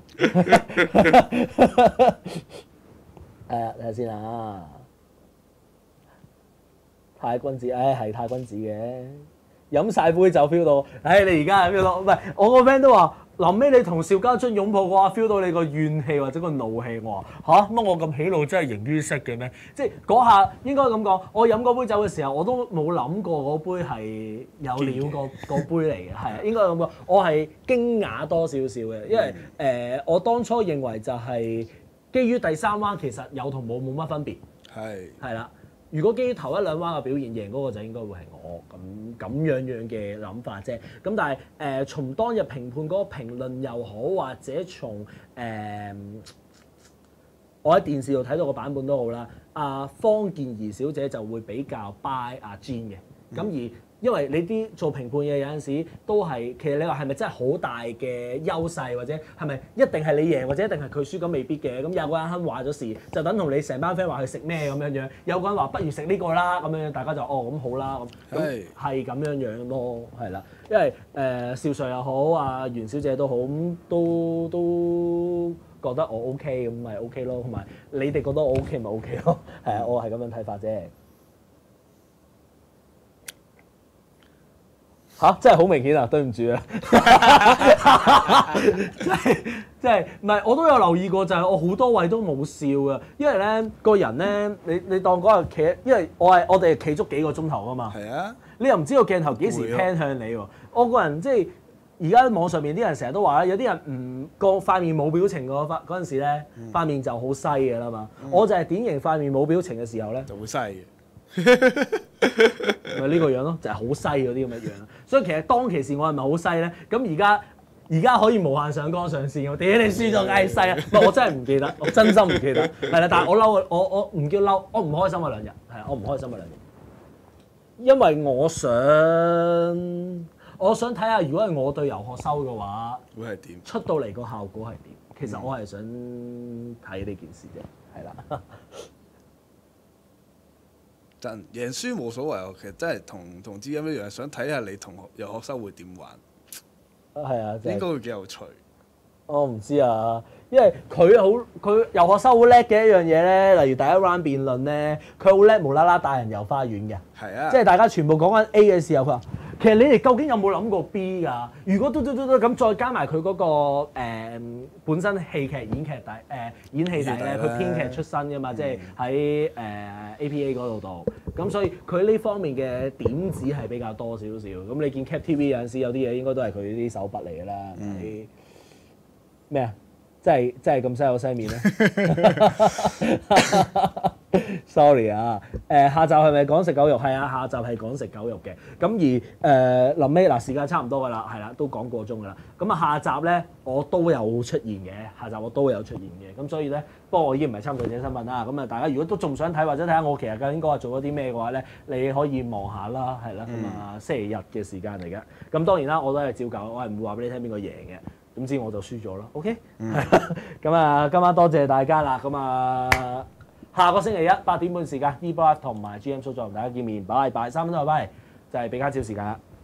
S1: 誒，睇下先啊。太君子，唉、哎，係太君子嘅，飲晒杯就 feel 到，唉、哎，你而家係 feel 到，唔係我個 friend 都話，臨尾你同邵家臻擁抱嘅話 feel 到你個怨氣或者個怒氣，我話吓，乜我咁喜怒真係形於色嘅咩？即係嗰下應該咁講，我飲嗰杯酒嘅時候，我都冇諗過嗰杯係有料個個杯嚟嘅，係應該咁講，我係驚訝多少少嘅，因為誒、呃、我當初認為就係基於第三彎其實有同冇冇乜分別，係係啦。如果基於頭一兩彎嘅表現贏嗰個就應該會係我咁咁樣樣嘅諗法啫。咁但係誒、呃、從當日評判嗰個評論又好，或者從誒、呃、我喺電視度睇到個版本都好啦。阿方健儀小姐就會比較 buy 阿 Jean 嘅。咁、嗯、而因為你啲做評判嘅有陣時都係，其實你話係咪真係好大嘅優勢，或者係咪一定係你贏，或者一定係佢輸，咁未必嘅。咁有個人肯話咗事，就等同你成班 friend 話去食咩咁樣樣。有個人話不如食呢個啦，咁樣大家就哦咁好啦咁。咁係咁樣樣咯，係啦。因為誒邵 Sir 又好，阿袁小姐都好，咁都都覺得我 OK，咁咪 OK 咯。同埋你哋覺得我 OK 咪 OK 咯。係啊，我係咁樣睇法啫。嚇、啊！真係好明顯啊，對唔住啊！即係即係唔係？我都有留意過，就係我好多位都冇笑嘅，因為咧個人咧，你你當嗰日企，因為我係我哋企足幾個鐘頭啊嘛。係啊！你又唔知個鏡頭幾時 pan 向你喎？我個人即係而家網上面啲人成日都話咧，有啲人唔個塊面冇表情嗰嗰陣時咧，塊面就好西嘅啦嘛。嗯、我就係典型塊面冇表情嘅時候咧，
S2: 就會西嘅。
S1: 咪呢個樣咯，就係好西嗰啲咁嘅樣。所以其實當其時我係咪好西咧？咁而家而家可以無限上綱上線，我屌你輸咗梗係西啊！唔係我真係唔記得，我真心唔記得。係啦，但係我嬲，我我唔叫嬲，我唔開心嗰兩日，係啊，我唔開心嗰兩日，因為我想我想睇下，如果係我對遊學修嘅話，
S2: 會係點？出
S1: 到嚟個效果係點？其實我係想睇呢件事啫，係啦。
S2: 真贏輸冇所謂，其實真係同同知音一樣，想睇下你同學遊學修會點玩。
S1: 係啊，
S2: 應該會幾有趣。
S1: 我唔知啊，因為佢好佢遊學修好叻嘅一樣嘢咧，例如第一 round 辯論咧，佢好叻無啦啦帶人遊花園嘅。
S2: 係啊，
S1: 即係大家全部講緊 A 嘅時候，佢話其實你哋究竟有冇諗過 B 㗎？如果嘟嘟嘟嘟咁再加埋佢嗰個、呃、本身戲劇演劇底誒、呃、演戲底咧，佢編劇出身㗎嘛，嗯、即係喺誒 A P A 嗰度度。咁所以佢呢方面嘅點子係比較多少少。咁你見 Cap T V 有陣時有啲嘢應該都係佢啲手筆嚟㗎啦。嗯咩啊？真係真係咁西口西面咧？Sorry 啊，誒、呃、下集係咪講食狗肉？係啊，下集係講食狗肉嘅。咁而誒臨尾嗱時間差唔多㗎啦，係啦，都講過鐘㗎啦。咁啊下集咧我都有出現嘅，下集我都有出現嘅。咁所以咧，不過我已經唔係參賽者身份啦。咁啊大家如果都仲想睇或者睇下我其實究竟嗰日做咗啲咩嘅話咧，你可以望下啦，係啦。咁啊星期日嘅時間嚟嘅。咁當然啦，我都係照舊，我係唔會話俾你聽邊個贏嘅。總之我就輸咗啦 ，OK？咁啊、嗯，今晚多謝大家啦，咁啊，下個星期一八點半時間 E Live 同埋 G M Show 再同大家見面，拜拜，三分鐘拜拜，就係比卡超時間啦。